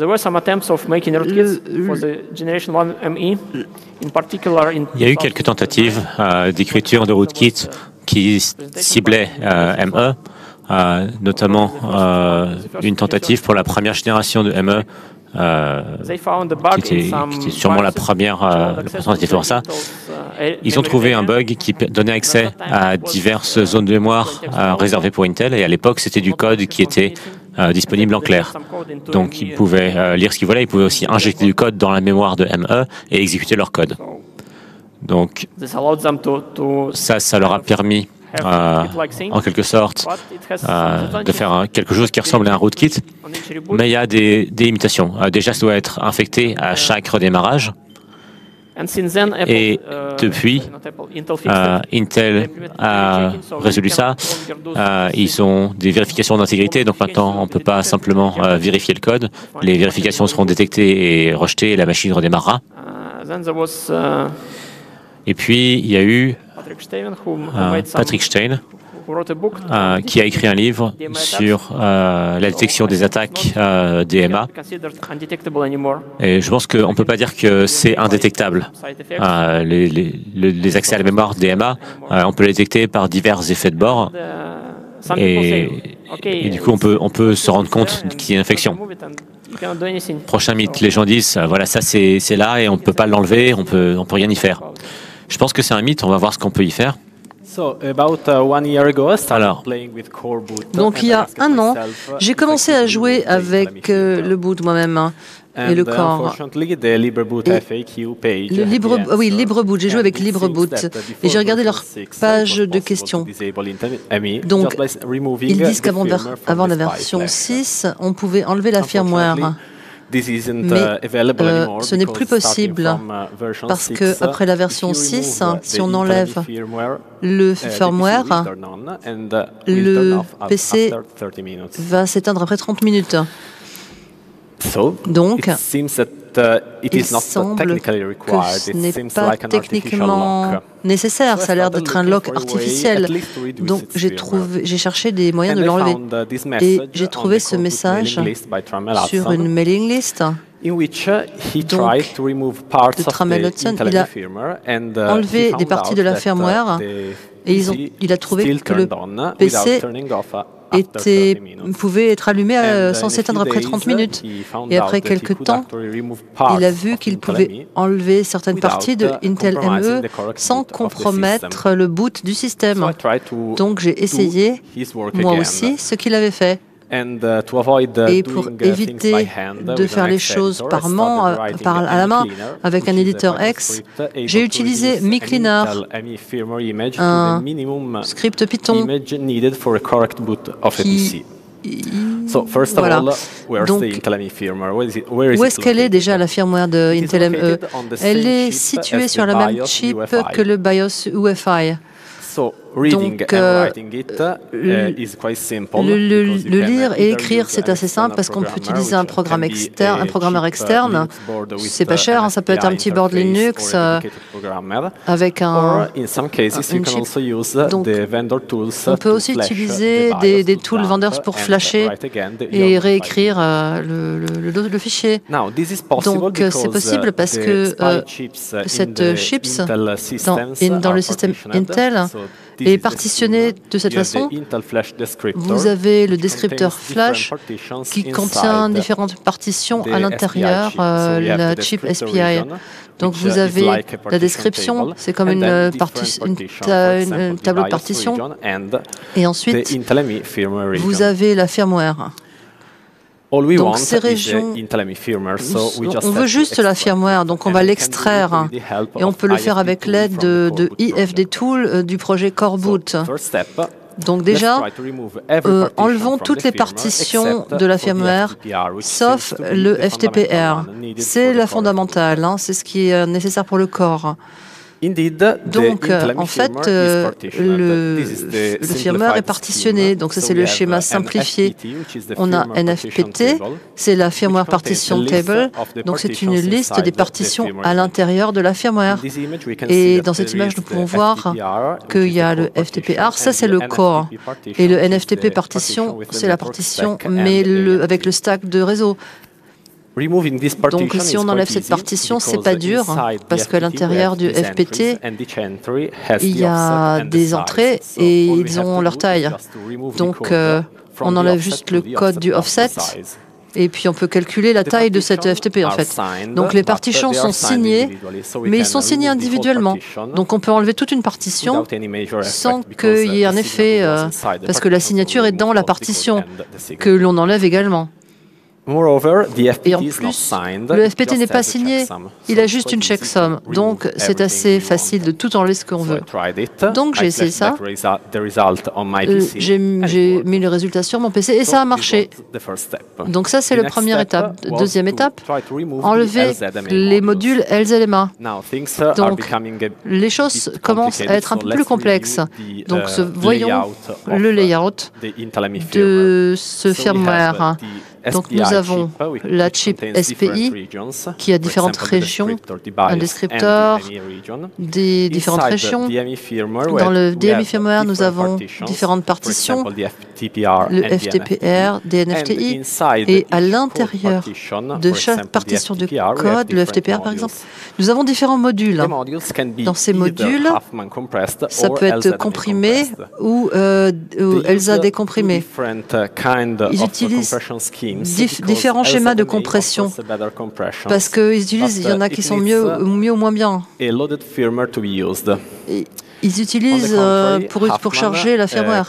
y a eu quelques tentatives euh, d'écriture de rootkit qui ciblaient euh, M E, euh, notamment euh, une tentative pour la première génération de M E, euh, qui, était, qui était sûrement la première euh, tentative pour ça. Ils ont trouvé un bug qui donnait accès à diverses zones de mémoire euh, réservées pour Intel, et à l'époque, c'était du code qui était Euh, disponible en clair. Donc, ils pouvaient euh, lire ce qu'ils voulaient, ils pouvaient aussi injecter du code dans la mémoire de M E et exécuter leur code. Donc, ça, ça leur a permis, euh, en quelque sorte, euh, de faire un, quelque chose qui ressemble à un rootkit, mais il y a des, des limitations. Euh, déjà, ça doit être infecté à chaque redémarrage. Et depuis, euh, Intel a résolu ça. Euh, ils ont des vérifications d'intégrité, donc maintenant on ne peut pas simplement euh, vérifier le code. Les vérifications seront détectées et rejetées et la machine redémarrera. Et puis il y a eu euh, Patrick Stein, Euh, qui a écrit un livre sur euh, la détection des attaques euh, D M A. Et je pense qu'on ne peut pas dire que c'est indétectable. Euh, les, les, les accès à la mémoire D M A, euh, on peut les détecter par divers effets de bord. Et, et du coup, on peut, on peut se rendre compte qu'il y a une infection. Prochain mythe, les gens disent, euh, voilà, ça c'est là et on ne peut pas l'enlever, on peut, on peut rien y faire. Je pense que c'est un mythe, on va voir ce qu'on peut y faire. Alors, donc il y a un an, j'ai commencé à jouer avec euh, le boot moi-même et le core. Et le libre, oui, LibreBoot, j'ai joué avec LibreBoot et j'ai regardé leur page de questions. Donc, ils disent qu'avant avant la version six, on pouvait enlever la firmware. Mais euh, ce n'est plus possible parce qu'après la version six, si on enlève le firmware, le P C va s'éteindre après trente minutes. Donc, il semble que ce n'est pas techniquement nécessaire. Ça a l'air d'être un lock artificiel. Donc, j'ai trouvé, j'ai cherché des moyens de l'enlever. Et j'ai trouvé ce message sur une mailing list. Donc, de Trammell Hudson, il a enlevé des parties de la firmware et ils ont, il a trouvé que le P C était, pouvait être allumé à, sans s'éteindre après trente minutes. Et après quelques temps, il a vu qu'il pouvait enlever certaines parties de Intel M E sans compromettre le boot du système. Donc j'ai essayé, moi aussi, ce qu'il avait fait. Et pour éviter de faire les choses par, main, par à la main avec un éditeur X, j'ai utilisé MiCleaner, un script Python qui... Voilà. Donc, où est-ce qu'elle est déjà la firmware de Intel M E? Elle est située sur la même chip que le BIOS U F I. Donc, euh, le, le, le lire et écrire, c'est assez simple parce qu'on peut utiliser un programme externe, un programmeur externe. C'est pas cher, hein, ça peut être un petit board Linux euh, avec un, une chip. Donc, on peut aussi utiliser des, des tools vendors pour flasher et réécrire euh, le, le, le, le fichier. Donc, c'est possible parce que euh, cette chips dans, in, dans le système Intel est partitionné de cette façon. Vous avez le descripteur Flash qui contient différentes partitions à l'intérieur, euh, la chip S P I. Donc vous avez la description, c'est comme une, une, ta, une tableau de partition. Et ensuite, vous avez la firmware. Donc ces régions, on veut juste la firmware, donc on va l'extraire et on peut le faire avec l'aide de, de I F D Tool du projet CoreBoot. Donc déjà, euh, enlevons toutes les partitions de la firmware, sauf le F T P R. C'est la fondamentale, hein, c'est ce qui est nécessaire pour le corps. Donc, euh, en fait, euh, le, le firmware est partitionné. Donc, ça, c'est le schéma simplifié. On a N F P T, c'est la Firmware Partition Table. Donc, c'est une liste des partitions à l'intérieur de la firmware. Et dans cette image, nous pouvons voir qu'il y a le F T P R, ça, c'est le core. Et le N F T P partition, c'est la partition, mais le, avec le stack de réseau. Donc, si on enlève cette partition, c'est pas dur, parce qu'à l'intérieur du F P T, il y a des entrées et ils ont leur taille. Donc, euh, on enlève juste le code du offset, et puis on peut calculer la taille de cette F T P, en fait. Donc, les partitions sont signées, mais ils sont signés individuellement. Donc, on peut enlever toute une partition sans qu'il y ait un effet, euh, parce que la signature est dans la partition, que l'on enlève également. Et en plus, le F P T n'est pas signé, il a juste une checksum. Donc, c'est assez facile de tout enlever ce qu'on veut. Donc, j'ai essayé ça. Euh, j'ai mis le résultat sur mon P C et ça a marché. Donc, ça, c'est la première étape. Deuxième étape, enlever les modules L Z M A. Donc, les choses commencent à être un peu plus complexes. Donc, voyons le layout de ce firmware. Donc, nous avons la chip S P I qui a différentes régions, un descripteur des différentes régions. Dans le D M I firmware, nous avons différentes partitions, le F T P R, D N F T I, et à l'intérieur de chaque partition de code, le F T P R par exemple, nous avons différents modules. Dans ces modules, ça peut être comprimé ou, euh, ou L Z A décomprimé. Ils utilisent Dif différents schémas de compression parce qu'ils utilisent, il y en a qui sont mieux, mieux ou moins bien. Et ils utilisent euh, pour, pour charger la firmware.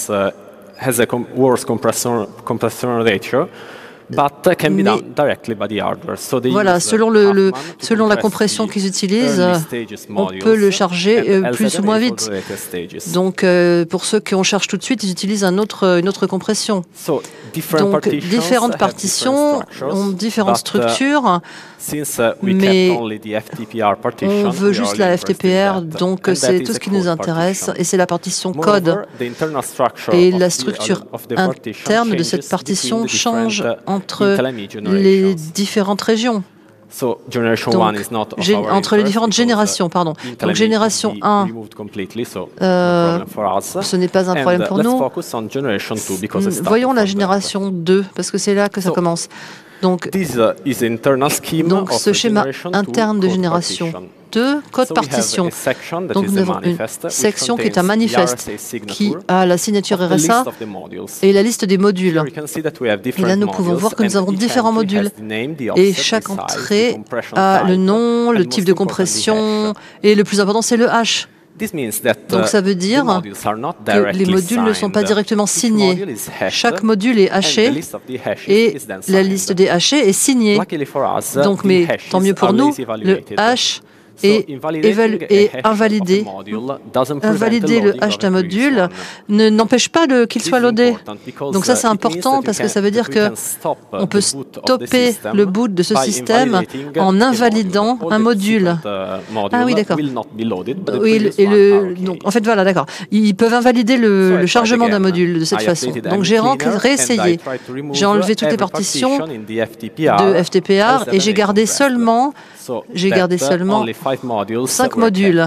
Mais, voilà, selon, le, le, selon la compression qu'ils utilisent, on peut le charger euh, plus ou moins vite. Donc, euh, pour ceux qui on charge tout de suite, ils utilisent un autre, une autre compression. Donc, différentes partitions ont différentes structures, mais on veut juste la F T P R, donc c'est tout ce qui nous intéresse, et c'est la partition code. Et la structure interne de cette partition change entre les différentes régions. Donc, entre les différentes générations, pardon. Donc, génération un, euh, ce n'est pas un problème pour nous. Voyons la génération deux, parce que c'est là que ça commence. Donc, donc ce schéma interne de génération deux, code partition. Donc nous avons une section qui est un manifeste qui a la signature R S A et la liste des modules. Et là, nous pouvons voir que nous avons différents modules. Et chaque entrée a le nom, le type de compression, et le plus important, c'est le hash. Donc ça veut dire que les modules ne sont pas directement signés. Chaque module est haché et la liste des hachés est signée. Donc, mais tant mieux pour nous, le hash est, est invalidé. Invalider le hash d'un module n'empêche pas qu'il soit loadé. Donc ça, c'est important parce que ça veut dire qu'on peut stopper le boot de ce système en invalidant un module. Ah oui, d'accord. Oui, et le, donc, en fait, voilà, d'accord. Ils peuvent invalider le, le chargement d'un module de cette façon. Donc j'ai réessayé. J'ai enlevé toutes les partitions de F T P R et j'ai gardé seulement, j'ai gardé seulement cinq modules.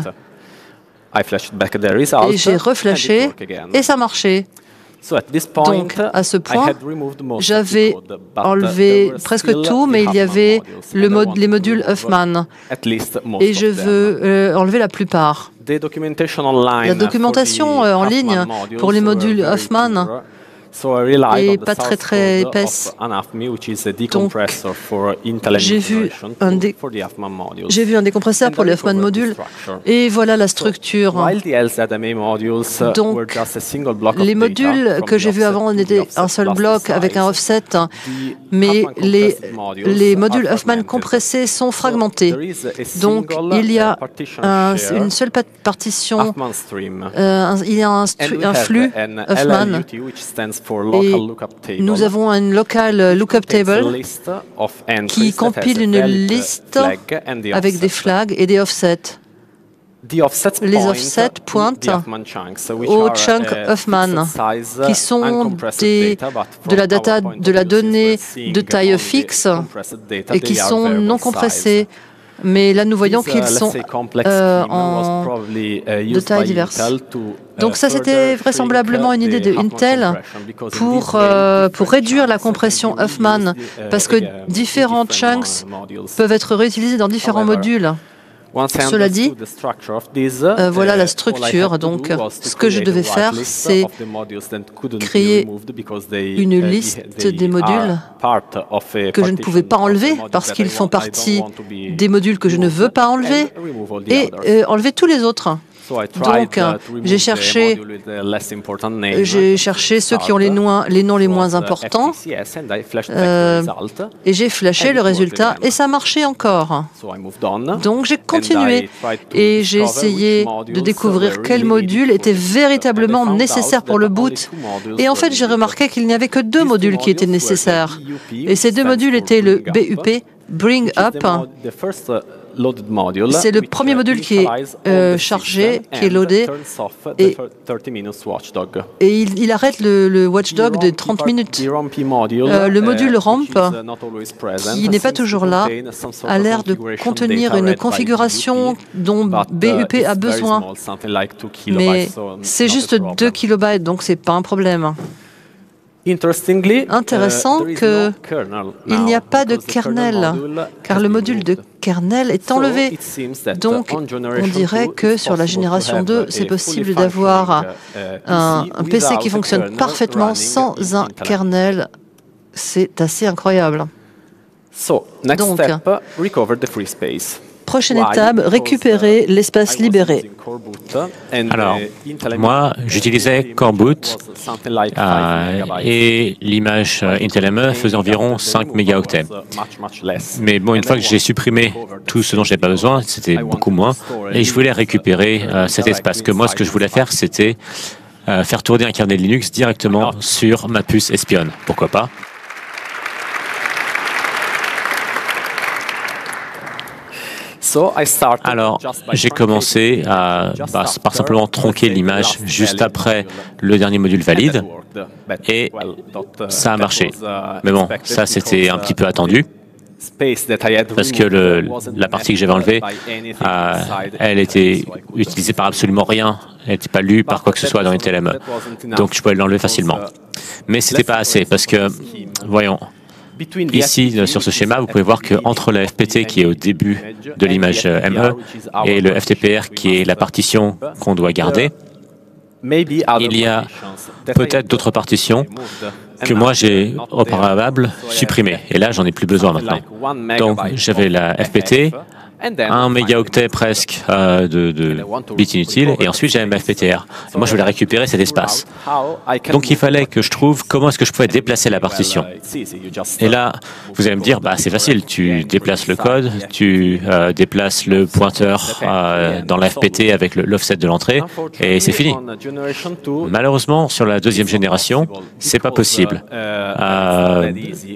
Et j'ai reflashé et ça marchait. Donc, à ce point, j'avais enlevé presque tout, mais il y avait le mod les modules Huffman. Et je veux euh, enlever la plupart. La documentation euh, en ligne pour les modules Huffman et pas très très épaisse. Donc, j'ai vu, un j'ai vu un décompresseur pour les Huffman modules et voilà la structure. Donc, les modules que j'ai vus avant étaient un seul bloc avec un offset, mais les, les modules Huffman compressés sont fragmentés. Donc, il y a un, une seule partition, euh, il y a un, un flux Huffman. Et nous avons un local lookup table qui compile une liste avec des flags et des offsets. Les offsets pointent aux chunks Huffman, qui sont des, de la data, de la donnée de taille fixe et qui sont non compressés. Mais là, nous voyons qu'ils sont euh, en, de tailles diverses. Donc ça, c'était vraisemblablement une idée de Intel pour, euh, pour réduire la compression Huffman, parce que différents chunks peuvent être réutilisés dans différents modules. Cela dit, euh, voilà la structure. Donc, ce que je devais faire, c'est créer une liste des modules que je ne pouvais pas enlever parce qu'ils font partie des modules que je ne veux pas enlever et euh, enlever tous les autres. Donc, j'ai cherché, j'ai cherché ceux qui ont les noms les, noms les moins importants euh, et j'ai flashé le résultat et ça marchait encore. Donc, j'ai continué et j'ai essayé de découvrir quel module était véritablement nécessaire pour le boot. Et en fait, j'ai remarqué qu'il n'y avait que deux modules qui étaient nécessaires. Et ces deux modules étaient le B U P, Bring Up. C'est le premier module qui est euh, chargé, qui est loadé, et, et il, il arrête le, le watchdog de trente minutes. Euh, le module ramp, qui n'est pas toujours là, a l'air de contenir une configuration dont B U P a besoin. Mais c'est juste deux kilobytes, donc ce n'est pas un problème. Intéressant qu'il n'y a pas de kernel, car le module de kernel est enlevé. Donc, on dirait que sur la génération deux, c'est possible d'avoir un, un P C qui fonctionne parfaitement sans un kernel. C'est assez incroyable. Donc, prochaine étape, récupérer l'espace libéré. Alors, moi, j'utilisais Core Boot euh, et l'image Intel M E faisait environ cinq mégaoctets. Mais bon, une fois que j'ai supprimé tout ce dont je n'avais pas besoin, c'était beaucoup moins, et je voulais récupérer euh, cet espace. Que moi, ce que je voulais faire, c'était euh, faire tourner un kernel Linux directement sur ma puce espionne. Pourquoi pas? Alors, j'ai commencé à, bah, par simplement tronquer l'image juste après le dernier module valide, et ça a marché. Mais bon, ça c'était un petit peu attendu, parce que le, la partie que j'avais enlevée, euh, elle était utilisée par absolument rien, elle n'était pas lue par quoi que ce soit dans Intel M E, donc je pouvais l'enlever facilement. Mais c'était pas assez, parce que, voyons, ici, sur ce schéma, vous pouvez voir qu'entre la F P T qui est au début de l'image M E et le F T P R qui est la partition qu'on doit garder, il y a peut-être d'autres partitions que moi j'ai au préalable supprimées. Et là, j'en ai plus besoin maintenant. Donc, j'avais la F P T, un mégaoctet presque euh, de, de bits inutiles, et ensuite j'avais ma F P T R. Et moi, je voulais récupérer cet espace. Donc, il fallait que je trouve comment est-ce que je pouvais déplacer la partition. Et là, vous allez me dire, bah, c'est facile, tu déplaces le code, tu euh, déplaces le pointeur euh, dans la F P T avec l'offset de l'entrée, et c'est fini. Malheureusement, sur la deuxième génération, c'est pas possible. Euh,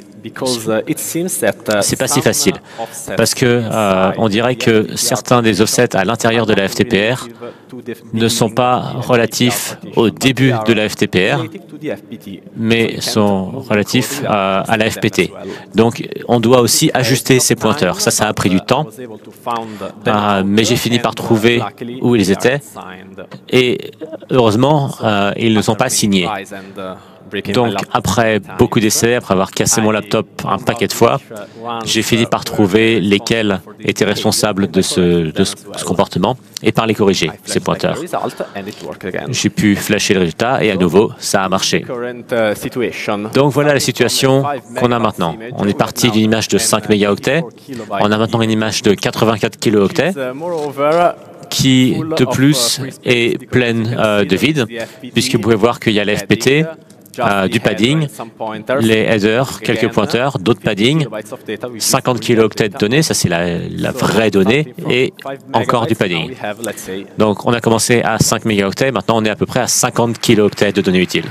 c'est pas si facile, parce que euh, on dirait que certains des offsets à l'intérieur de la F T P R ne sont pas relatifs au début de la F T P R, mais sont relatifs à, à la F P T. Donc, on doit aussi ajuster ces pointeurs. Ça, ça a pris du temps, euh, mais j'ai fini par trouver où ils étaient, et heureusement, euh, ils ne sont pas signés. Donc, après beaucoup d'essais, après avoir cassé mon laptop un paquet de fois, j'ai fini par trouver lesquels étaient responsables de ce, de ce comportement et par les corriger, ces pointeurs. J'ai pu flasher le résultat et à nouveau, ça a marché. Donc, voilà la situation qu'on a maintenant. On est parti d'une image de cinq mégaoctets, on a maintenant une image de quatre-vingt-quatre kilooctets, qui, de plus, est pleine euh, de vide, puisque vous pouvez voir qu'il y a la F P T, Euh, du padding, les headers, quelques pointeurs, d'autres paddings, cinquante kilooctets de données, ça c'est la, la vraie donnée, et encore du padding. Donc on a commencé à cinq mégaoctets, maintenant on est à peu près à cinquante kilooctets de données utiles.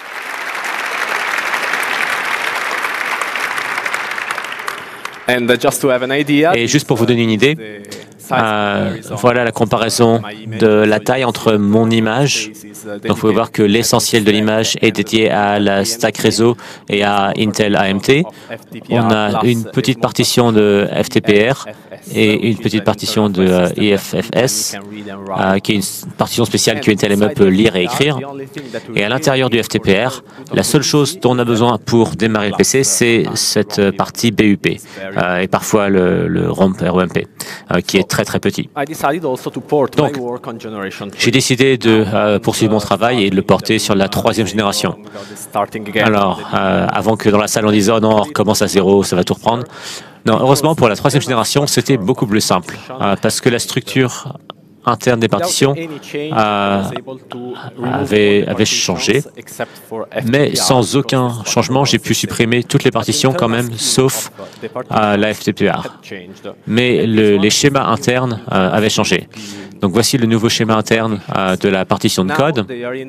Et juste pour vous donner une idée, Euh, voilà la comparaison de la taille entre mon image. Donc, vous pouvez voir que l'essentiel de l'image est dédié à la stack réseau et à Intel A M T. On a une petite partition de F T P R et une petite partition de euh, I F F S, euh, qui est une partition spéciale que Intel M E peut lire et écrire. Et à l'intérieur du F T P R, la seule chose dont on a besoin pour démarrer le P C, c'est cette partie B U P euh, et parfois le, le ROM R O M P, euh, qui est très très petit. Donc, j'ai décidé de euh, poursuivre mon travail et de le porter sur la troisième génération. Alors, euh, avant que dans la salle on dise « Oh non, on recommence à zéro, ça va tout reprendre », non, heureusement pour la troisième génération, c'était beaucoup plus simple, euh, parce que la structure interne des partitions euh, avait, avait changé, mais sans aucun changement, j'ai pu supprimer toutes les partitions quand même, sauf euh, la F T P R. Mais le, les schémas internes euh, avaient changé. Donc voici le nouveau schéma interne euh, de la partition de code.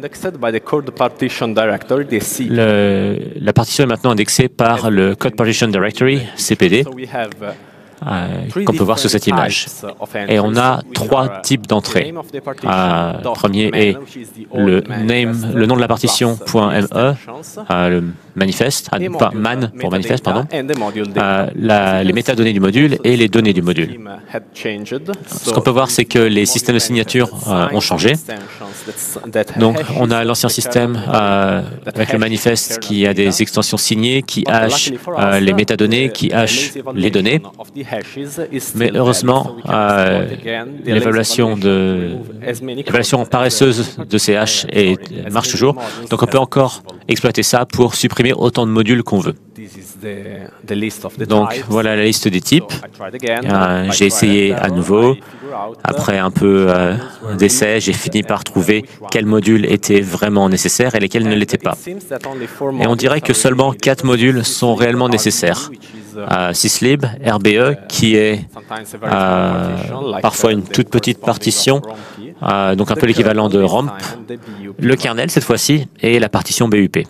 Le, la partition est maintenant indexée par le Code Partition Directory, C P D. Euh, qu'on peut voir sur cette image. Et on a trois types d'entrées. Euh, le premier est le name, le nom de la partition .me, euh, le manifeste, ah, pas man pour manifeste, pardon, euh, la, les métadonnées du module et les données du module. Ce qu'on peut voir, c'est que les systèmes de signature euh, ont changé. Donc, on a l'ancien système euh, avec le manifeste qui a des extensions signées, qui hash euh, les métadonnées, qui hash les données. Mais heureusement, euh, l'évaluation de l'évaluation paresseuse de ces hashes est, marche toujours. Donc, on peut encore exploiter ça pour supprimer autant de modules qu'on veut. Donc, voilà la liste des types. Euh, j'ai essayé à nouveau. Après un peu euh, d'essais, j'ai fini par trouver quels modules étaient vraiment nécessaires et lesquels ne l'étaient pas. Et on dirait que seulement quatre modules sont réellement nécessaires. Euh, syslib, R B E, qui est euh, parfois une toute petite partition, euh, donc un peu l'équivalent de romp, le kernel cette fois-ci, et la partition B U P.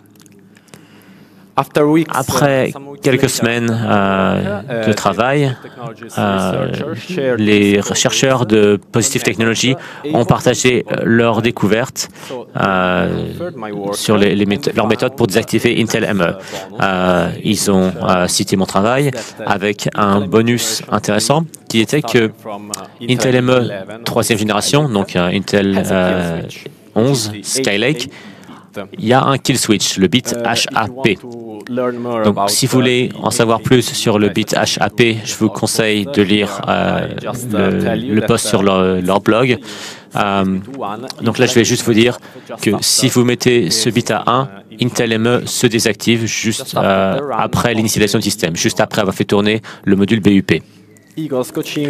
Après quelques semaines euh, de travail, euh, les chercheurs de Positive Technology ont partagé leurs découvertes euh, sur les, les méthodes, leurs méthodes pour désactiver Intel M E. Euh, ils ont euh, cité mon travail avec un bonus intéressant qui était que Intel M E troisième génération, donc euh, Intel euh, onze Skylake, il y a un kill switch, le bit H A P. Donc, si vous voulez en savoir plus sur le bit H A P, je vous conseille de lire euh, le, le post sur leur, leur blog. Euh, donc là, je vais juste vous dire que si vous mettez ce bit à un, Intel M E se désactive juste euh, après l'initialisation du système, juste après avoir fait tourner le module B U P. Igor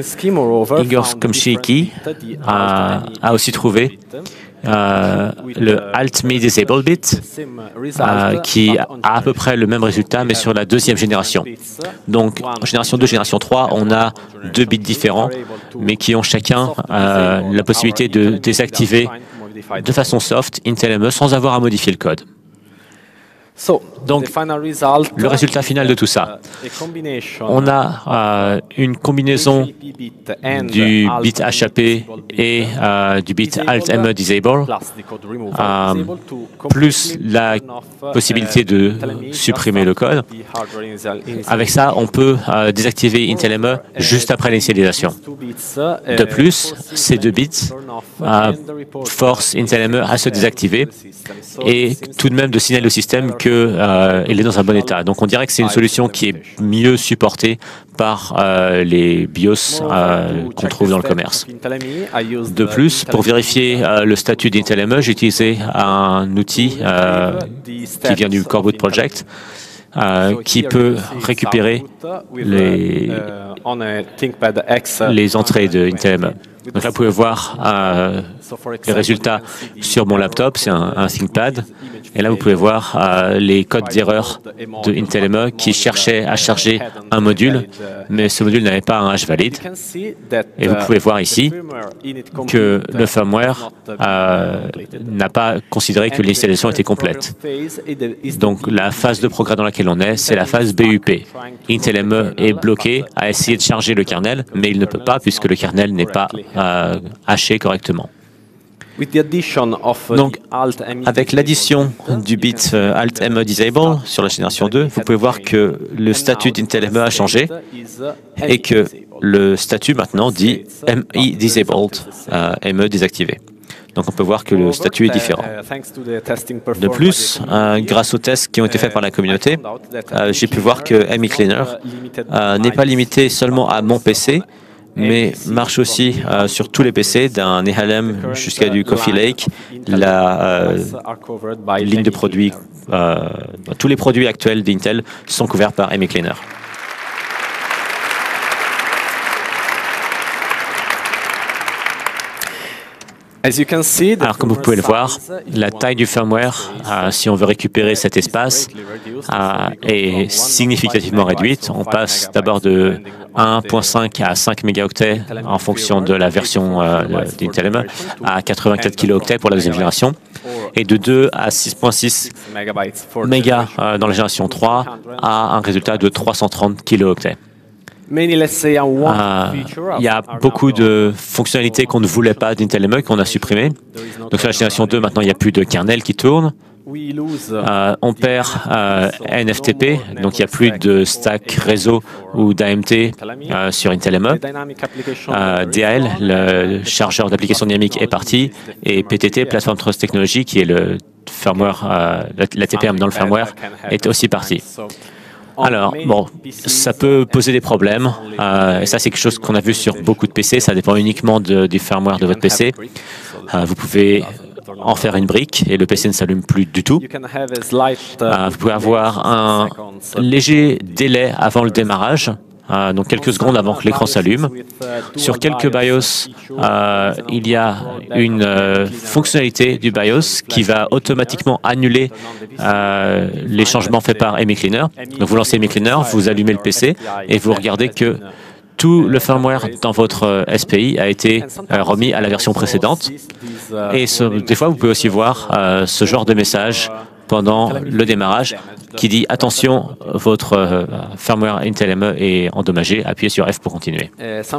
Skomczyński a, a aussi trouvé Euh, le Alt-Me Disable bit, euh, qui a à peu près le même résultat, mais sur la deuxième génération. Donc, en génération deux, génération trois, on a deux bits différents, mais qui ont chacun euh, la possibilité de désactiver de façon soft Intel M E sans avoir à modifier le code. Donc, le résultat final de tout ça, on a euh, une combinaison du bit H A P et euh, du bit Alt-M E Disable, euh, plus la possibilité de supprimer le code. Avec ça, on peut euh, désactiver Intel M E juste après l'initialisation. De plus, ces deux bits euh, forcent Intel M E à se désactiver et tout de même de signaler au système qu'il euh, est dans un bon état. Donc on dirait que c'est une solution qui est mieux supportée par euh, les BIOS euh, qu'on trouve dans le commerce. De plus, pour vérifier euh, le statut d'Intel M E, j'ai utilisé un outil euh, qui vient du Coreboot Project, Euh, qui peut récupérer les, les entrées de Intel M E. Donc là, vous pouvez voir euh, les résultats sur mon laptop, c'est un, un ThinkPad. Et là, vous pouvez voir euh, les codes d'erreur de Intel M E qui cherchaient à charger un module, mais ce module n'avait pas un hash valide. Et vous pouvez voir ici que le firmware euh, n'a pas considéré que l'installation était complète. Donc la phase de progrès dans laquelle on est, c'est la phase B U P. Intel M E est bloqué à essayer de charger le kernel, mais il ne peut pas puisque le kernel n'est pas euh, haché correctement. Donc, avec l'addition du bit euh, Alt-M E Disable sur la génération deux, vous pouvez voir que le statut d'Intel M E a changé et que le statut maintenant dit M E Disabled, euh, M E désactivé. Donc on peut voir que le statut est différent. De plus, euh, grâce aux tests qui ont été faits par la communauté, euh, j'ai pu voir que M E Cleaner euh, n'est pas limité seulement à mon P C, mais marche aussi euh, sur tous les P C, d'un Nehalem jusqu'à du Coffee Lake, la euh, ligne de produits, euh, tous les produits actuels d'Intel sont couverts par M E Cleaner. Alors, comme vous pouvez le voir, la taille du firmware, euh, si on veut récupérer cet espace, euh, est significativement réduite. On passe d'abord de un virgule cinq à cinq mégaoctets en fonction de la version euh, d'Intel M E à quatre-vingt-quatre kilooctets pour la deuxième génération et de deux à six virgule six mégas euh, dans la génération trois à un résultat de trois cent trente kilooctets. Euh, il y a beaucoup de fonctionnalités qu'on ne voulait pas d'Intel M E qu'on a supprimées. Donc sur la génération deux, maintenant, il n'y a plus de kernel qui tourne. Euh, on perd euh, N F T P, donc il n'y a plus de stack réseau ou d'A M T euh, sur Intel M E. Euh, D A L, le chargeur d'application dynamique, est parti, et P T T, Platform Trust Technology, qui est le firmware, euh, la T P M dans le firmware, est aussi parti. Alors, bon, ça peut poser des problèmes, euh, et ça c'est quelque chose qu'on a vu sur beaucoup de P C, ça dépend uniquement de, du firmware de votre P C. Euh, vous pouvez en faire une brique et le P C ne s'allume plus du tout. Euh, vous pouvez avoir un léger délai avant le démarrage, euh, donc quelques secondes avant que l'écran s'allume. Sur quelques BIOS, euh, il y a une euh, fonctionnalité du BIOS qui va automatiquement annuler euh, les changements faits par M E Cleaner. Donc vous lancez M E Cleaner, vous allumez le P C et vous regardez que tout le firmware dans votre S P I a été euh, remis à la version précédente. Et ce, des fois, vous pouvez aussi voir euh, ce genre de message pendant le démarrage qui dit « Attention, votre euh, firmware Intel M E est endommagé, appuyez sur F pour continuer ».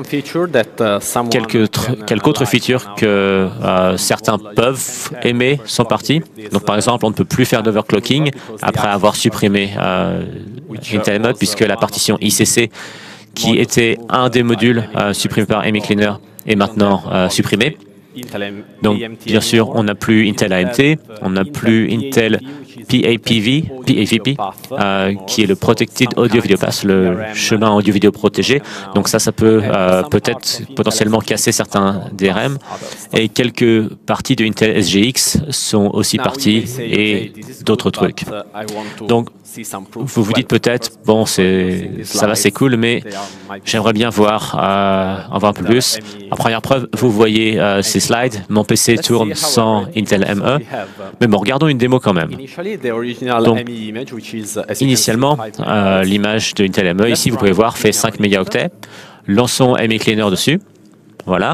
Quelques, quelques autres features que euh, certains peuvent aimer sont partis. Donc par exemple, on ne peut plus faire d'overclocking après avoir supprimé euh, Intel M E puisque la partition I C C qui était un des modules euh, supprimés par M E Cleaner est maintenant euh, supprimé. Donc, bien sûr, on n'a plus Intel A M T, on n'a plus Intel P A P V, P A V P, euh, qui est le Protected Audio Video Path, le chemin audio-vidéo protégé. Donc ça, ça peut euh, peut-être potentiellement casser certains D R M. Et quelques parties de Intel S G X sont aussi parties et d'autres trucs. Donc, vous vous dites peut-être, bon, ça va, c'est cool, mais j'aimerais bien voir, euh, en voir un peu plus. En première preuve, vous voyez euh, ces slides. Mon P C tourne sans Intel M E, mais bon, regardons une démo quand même. Donc, initialement, euh, l'image de Intel M E, ici, vous pouvez voir, fait cinq mégaoctets. Lançons M E Cleaner dessus. Voilà.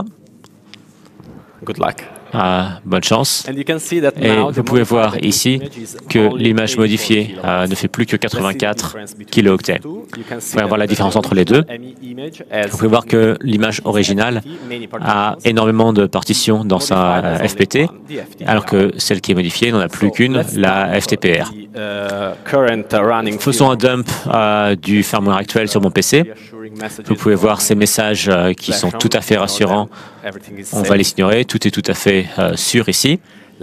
Good luck. Ah, bonne chance. Et vous pouvez voir ici que l'image modifiée euh, ne fait plus que quatre-vingt-quatre kilooctets. Vous pouvez voir la différence entre les deux. Vous pouvez voir que l'image originale a énormément de partitions dans sa euh, F P T, alors que celle qui est modifiée n'en a plus qu'une, la F T P R. Faisons un dump euh, du firmware actuel sur mon P C. Vous pouvez voir ces messages euh, qui sont tout à fait rassurants. On va les ignorer, tout est tout à fait euh, sûr ici.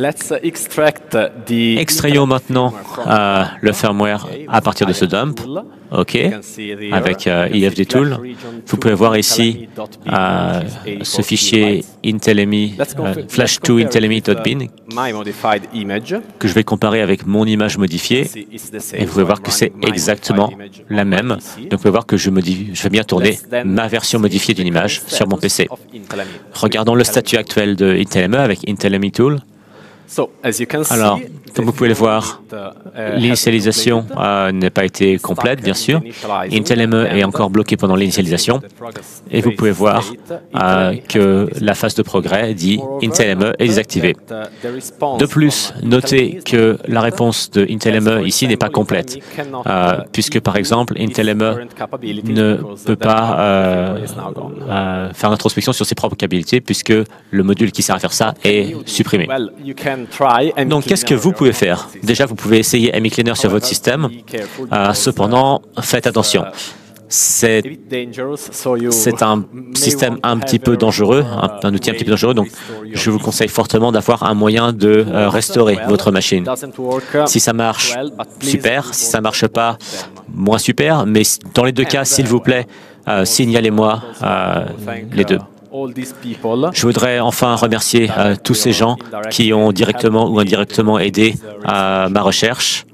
Extrayons maintenant euh, le firmware à partir de ce dump. OK, avec euh, I F D Tool. Vous pouvez voir ici euh, ce fichier IntelliMe, euh, flash to IntelliMe.bin que je vais comparer avec mon image modifiée. Et vous pouvez voir que c'est exactement la même. Donc vous pouvez voir que je, modifie, je vais bien tourner ma version modifiée d'une image sur mon P C. Regardons le statut actuel de Intel M E avec IntelliMe Tool. Alors, comme vous pouvez le voir, l'initialisation euh, n'a pas été complète, bien sûr. Intel M E est encore bloqué pendant l'initialisation. Et vous pouvez voir euh, que la phase de progrès dit Intel M E est désactivé. De plus, notez que la réponse de Intel M E ici n'est pas complète, euh, puisque par exemple, Intel M E ne peut pas euh, euh, faire l'introspection sur ses propres capacités, puisque le module qui sert à faire ça est supprimé. Donc, qu'est-ce que vous pouvez faire? Déjà, vous pouvez essayer M E Cleaner sur votre système. Euh, cependant, faites attention. C'est un système un petit peu dangereux, un, un outil un petit peu dangereux, donc je vous conseille fortement d'avoir un moyen de euh, restaurer votre machine. Si ça marche, super. Si ça ne marche pas, moins super. Mais dans les deux cas, s'il vous plaît, euh, signalez-moi euh, les deux. Je voudrais enfin remercier euh, tous ces gens qui ont directement ou indirectement aidé à ma recherche.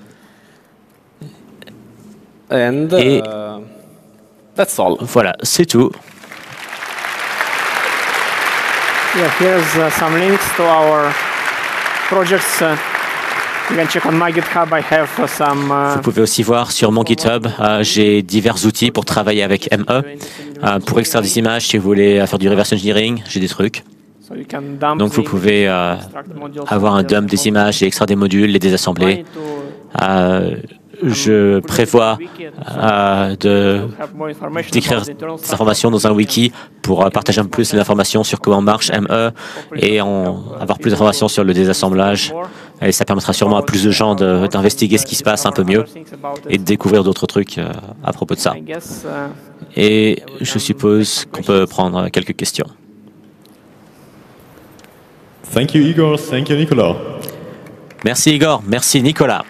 Et voilà, c'est tout. Yeah, here's uh, some links to our projects. Uh, you can check on my GitHub. I have uh, some. Uh, Vous pouvez aussi voir sur mon GitHub, euh, j'ai divers outils pour travailler avec M E. Euh, pour extraire des images, si vous voulez faire du reverse engineering, j'ai des trucs. Donc vous pouvez euh, avoir un dump des images et extraire des modules, les désassembler. Euh, je prévois euh, de, d'écrire des informations dans un wiki pour euh, partager un peu plus d'informations sur comment marche M E et en, avoir plus d'informations sur le désassemblage. Et ça permettra sûrement à plus de gens de, d'investiguer ce qui se passe un peu mieux et de découvrir d'autres trucs euh, à propos de ça. Et je suppose qu'on peut prendre quelques questions. Thank you, Igor. Thank you, Nicolas. Merci, Igor. Merci, Nicolas.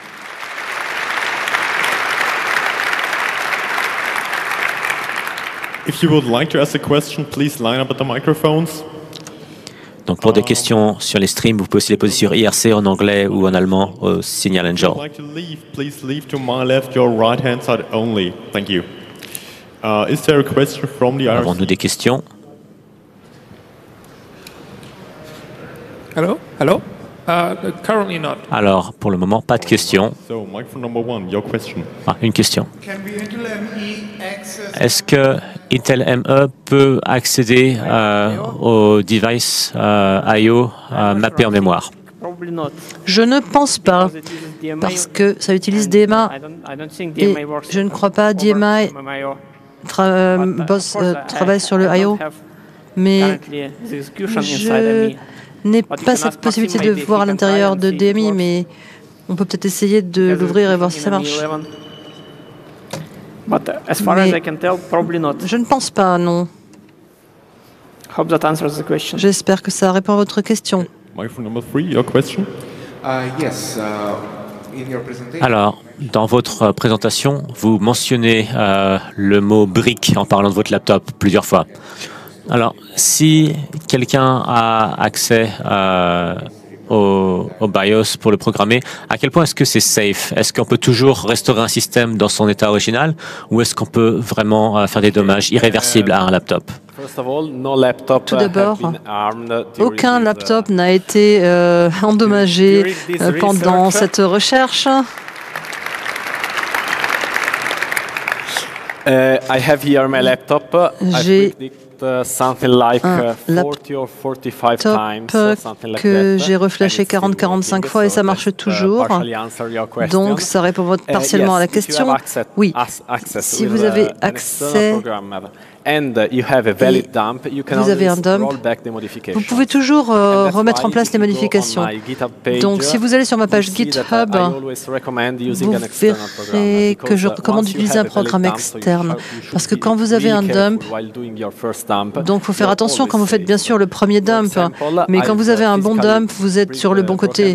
If you would like to ask a question, please line up at the microphones. Donc pour des questions sur les streams, vous pouvez aussi les poser sur I R C en anglais ou en allemand au Signal Angel. If you would like to leave, please leave to my left, your right hand side only. Thank you. Uh, is there a question from the I R C? Avons-nous des questions? Hello? Hello? Uh, currently not. Alors, pour le moment, pas de questions. So, microphone number one, your question. Ah, une question. Est-ce que Intel M E peut accéder euh, aux devices euh, I O euh, mappés en mémoire? Je ne pense pas, parce que ça utilise D M A et je ne crois pas D M A tra euh, boss, euh, travaille sur le I O, mais je n'ai pas cette possibilité de voir à l'intérieur de D M I, mais on peut peut-être essayer de l'ouvrir et voir si ça marche. Mais je ne pense pas, non. J'espère que ça répond à votre question. Alors, dans votre présentation, vous mentionnez euh, le mot brique en parlant de votre laptop plusieurs fois. Alors, si quelqu'un a accès euh, au, au BIOS pour le programmer, à quel point est-ce que c'est safe? Est-ce qu'on peut toujours restaurer un système dans son état original ou est-ce qu'on peut vraiment euh, faire des dommages irréversibles à un laptop? Tout d'abord, aucun laptop n'a été euh, endommagé euh, pendant cette recherche. J'ai un laptop que j'ai reflashé quarante à quarante-cinq fois et ça marche toujours. Donc, ça répond partiellement à la question. Oui, si vous avez accès et vous avez un dump, vous pouvez toujours euh, remettre en place les modifications. Donc, si vous allez sur ma page GitHub, vous verrez que je recommande d'utiliser un programme externe. Parce que quand vous avez un dump, donc il faut faire attention quand vous faites bien sûr le premier dump, mais quand vous avez un bon dump, vous êtes sur le bon côté.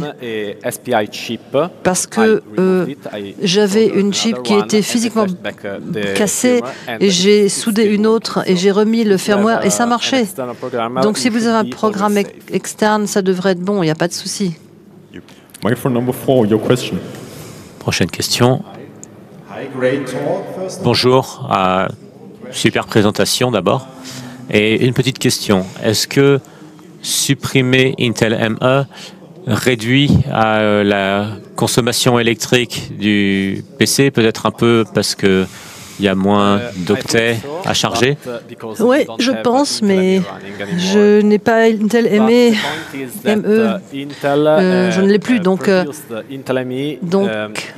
Parce que euh, j'avais une chip qui était physiquement cassée et j'ai soudé une autre et j'ai remis le firmware et ça marchait. Donc si vous avez un programme ex externe, ça devrait être bon, il n'y a pas de souci. Prochaine question. Bonjour, euh, super présentation d'abord. Et une petite question, est-ce que supprimer Intel M E réduit euh, la consommation électrique du P C, peut-être un peu parce que il y a moins d'octets à charger? Oui, je pense, mais je n'ai pas Intel M E. M E. Euh, je ne l'ai plus, donc, euh, donc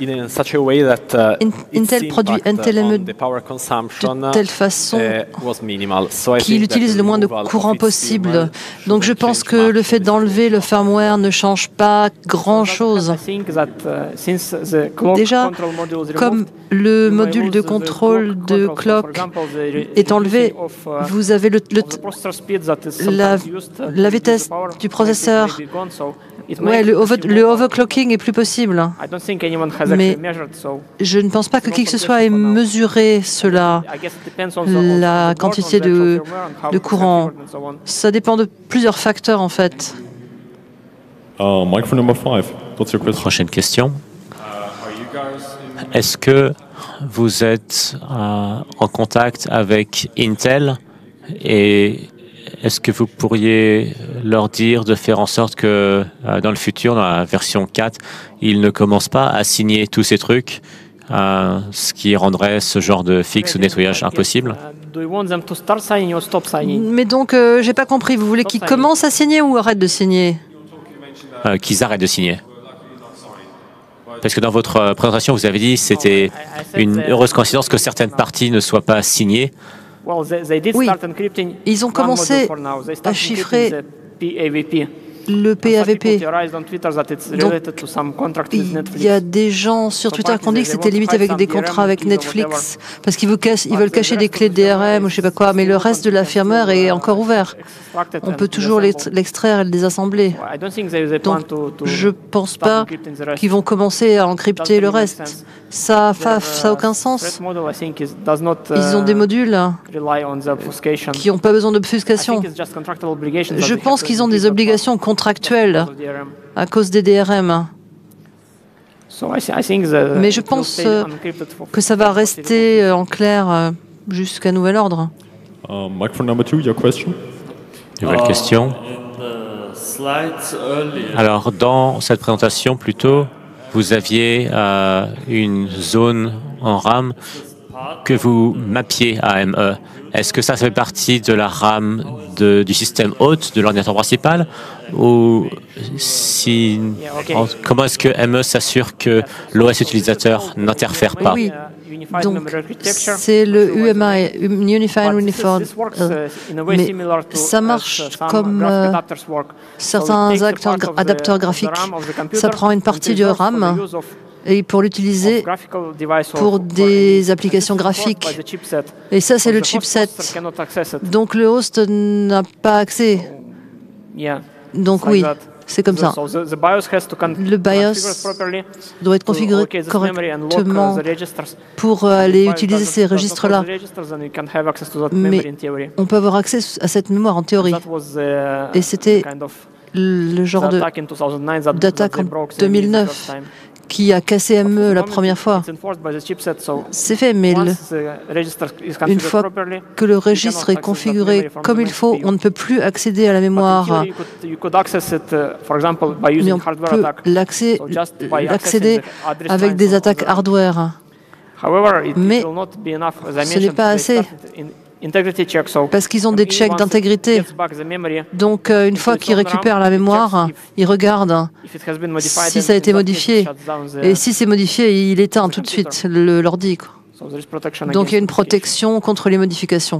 Intel produit Intel M E de telle façon qu'il utilise le moins de courant possible. Donc je pense que le fait d'enlever le firmware ne change pas grand-chose. Déjà, comme le module de contrôle de clock est enlevé, vous avez le, le, la, la vitesse du processeur. Ouais, le, over, le overclocking est plus possible. Mais je ne pense pas que qui que ce soit ait mesuré cela, la quantité de, de courant. Ça dépend de plusieurs facteurs en fait. Uh, microphone number five. What's your question? Prochaine question. Est-ce que vous êtes euh, en contact avec Intel et est-ce que vous pourriez leur dire de faire en sorte que euh, dans le futur, dans la version quatre, ils ne commencent pas à signer tous ces trucs, euh, ce qui rendrait ce genre de fixe ou nettoyage impossible? Mais donc, euh, j'ai pas compris. Vous voulez qu'ils commencent à signer ou arrêtent de signer? euh, Qu'ils arrêtent de signer. Parce que dans votre présentation, vous avez dit que c'était une heureuse coïncidence que certaines parties ne soient pas signées. Oui, ils ont commencé à chiffrer le P A V P. Donc, il y a des gens sur Twitter qui ont dit que c'était limité avec des contrats avec Netflix, parce qu'ils veulent, ils veulent cacher des clés de D R M ou je ne sais pas quoi, mais le reste de la firmware est encore ouvert. On peut toujours l'extraire et le désassembler. Donc, je ne pense pas qu'ils vont commencer à encrypter le reste. Ça n'a aucun sens. Ils ont des modules qui n'ont pas besoin d'obfuscation. Je pense qu'ils ont des obligations contractuelles à cause des D R M. Mais je pense que ça va rester en clair jusqu'à nouvel ordre. Uh, microphone number two, your question. Nouvelle question. Alors, dans cette présentation, plutôt, vous aviez euh, une zone en RAM que vous mappiez à M E. Est-ce que ça fait partie de la RAM de, du système hôte de l'ordinateur principal? Ou si, en, comment est-ce que M E s'assure que l'O S utilisateur n'interfère pas? Oui. Donc, c'est le U M I, Unified Uniform, euh, mais ça marche comme euh, certains acteurs, adapteurs graphiques. Ça prend une partie du RAM et pour l'utiliser pour des applications graphiques. Et ça, c'est le chipset. Donc, le host n'a pas accès. Donc, oui. C'est comme ça. Le BIOS doit être configuré correctement pour aller utiliser ces registres-là. Mais on peut avoir accès à cette mémoire en théorie. Et c'était le genre d'attaque en deux mille neuf qui a cassé M E la première fois. C'est fait, mais le, une fois que le registre est configuré comme il faut, on ne peut plus accéder à la mémoire. Mais on peut l'accéder avec des attaques hardware. Mais ce n'est pas assez. Parce qu'ils ont des checks d'intégrité. Donc, euh, une fois qu'ils récupèrent la mémoire, ils regardent si ça a été modifié. Et si c'est modifié, il éteint tout de suite l'ordi. Donc, il y a une protection contre les modifications.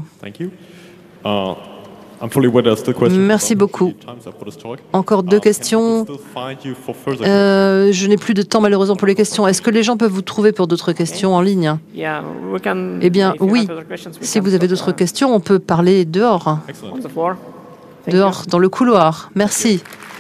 Merci beaucoup. Encore deux questions. Euh, je n'ai plus de temps malheureusement pour les questions. Est-ce que les gens peuvent vous trouver pour d'autres questions en ligne? Eh bien, oui. Si vous avez d'autres questions, on peut parler dehors. Dehors, dans le couloir. Merci.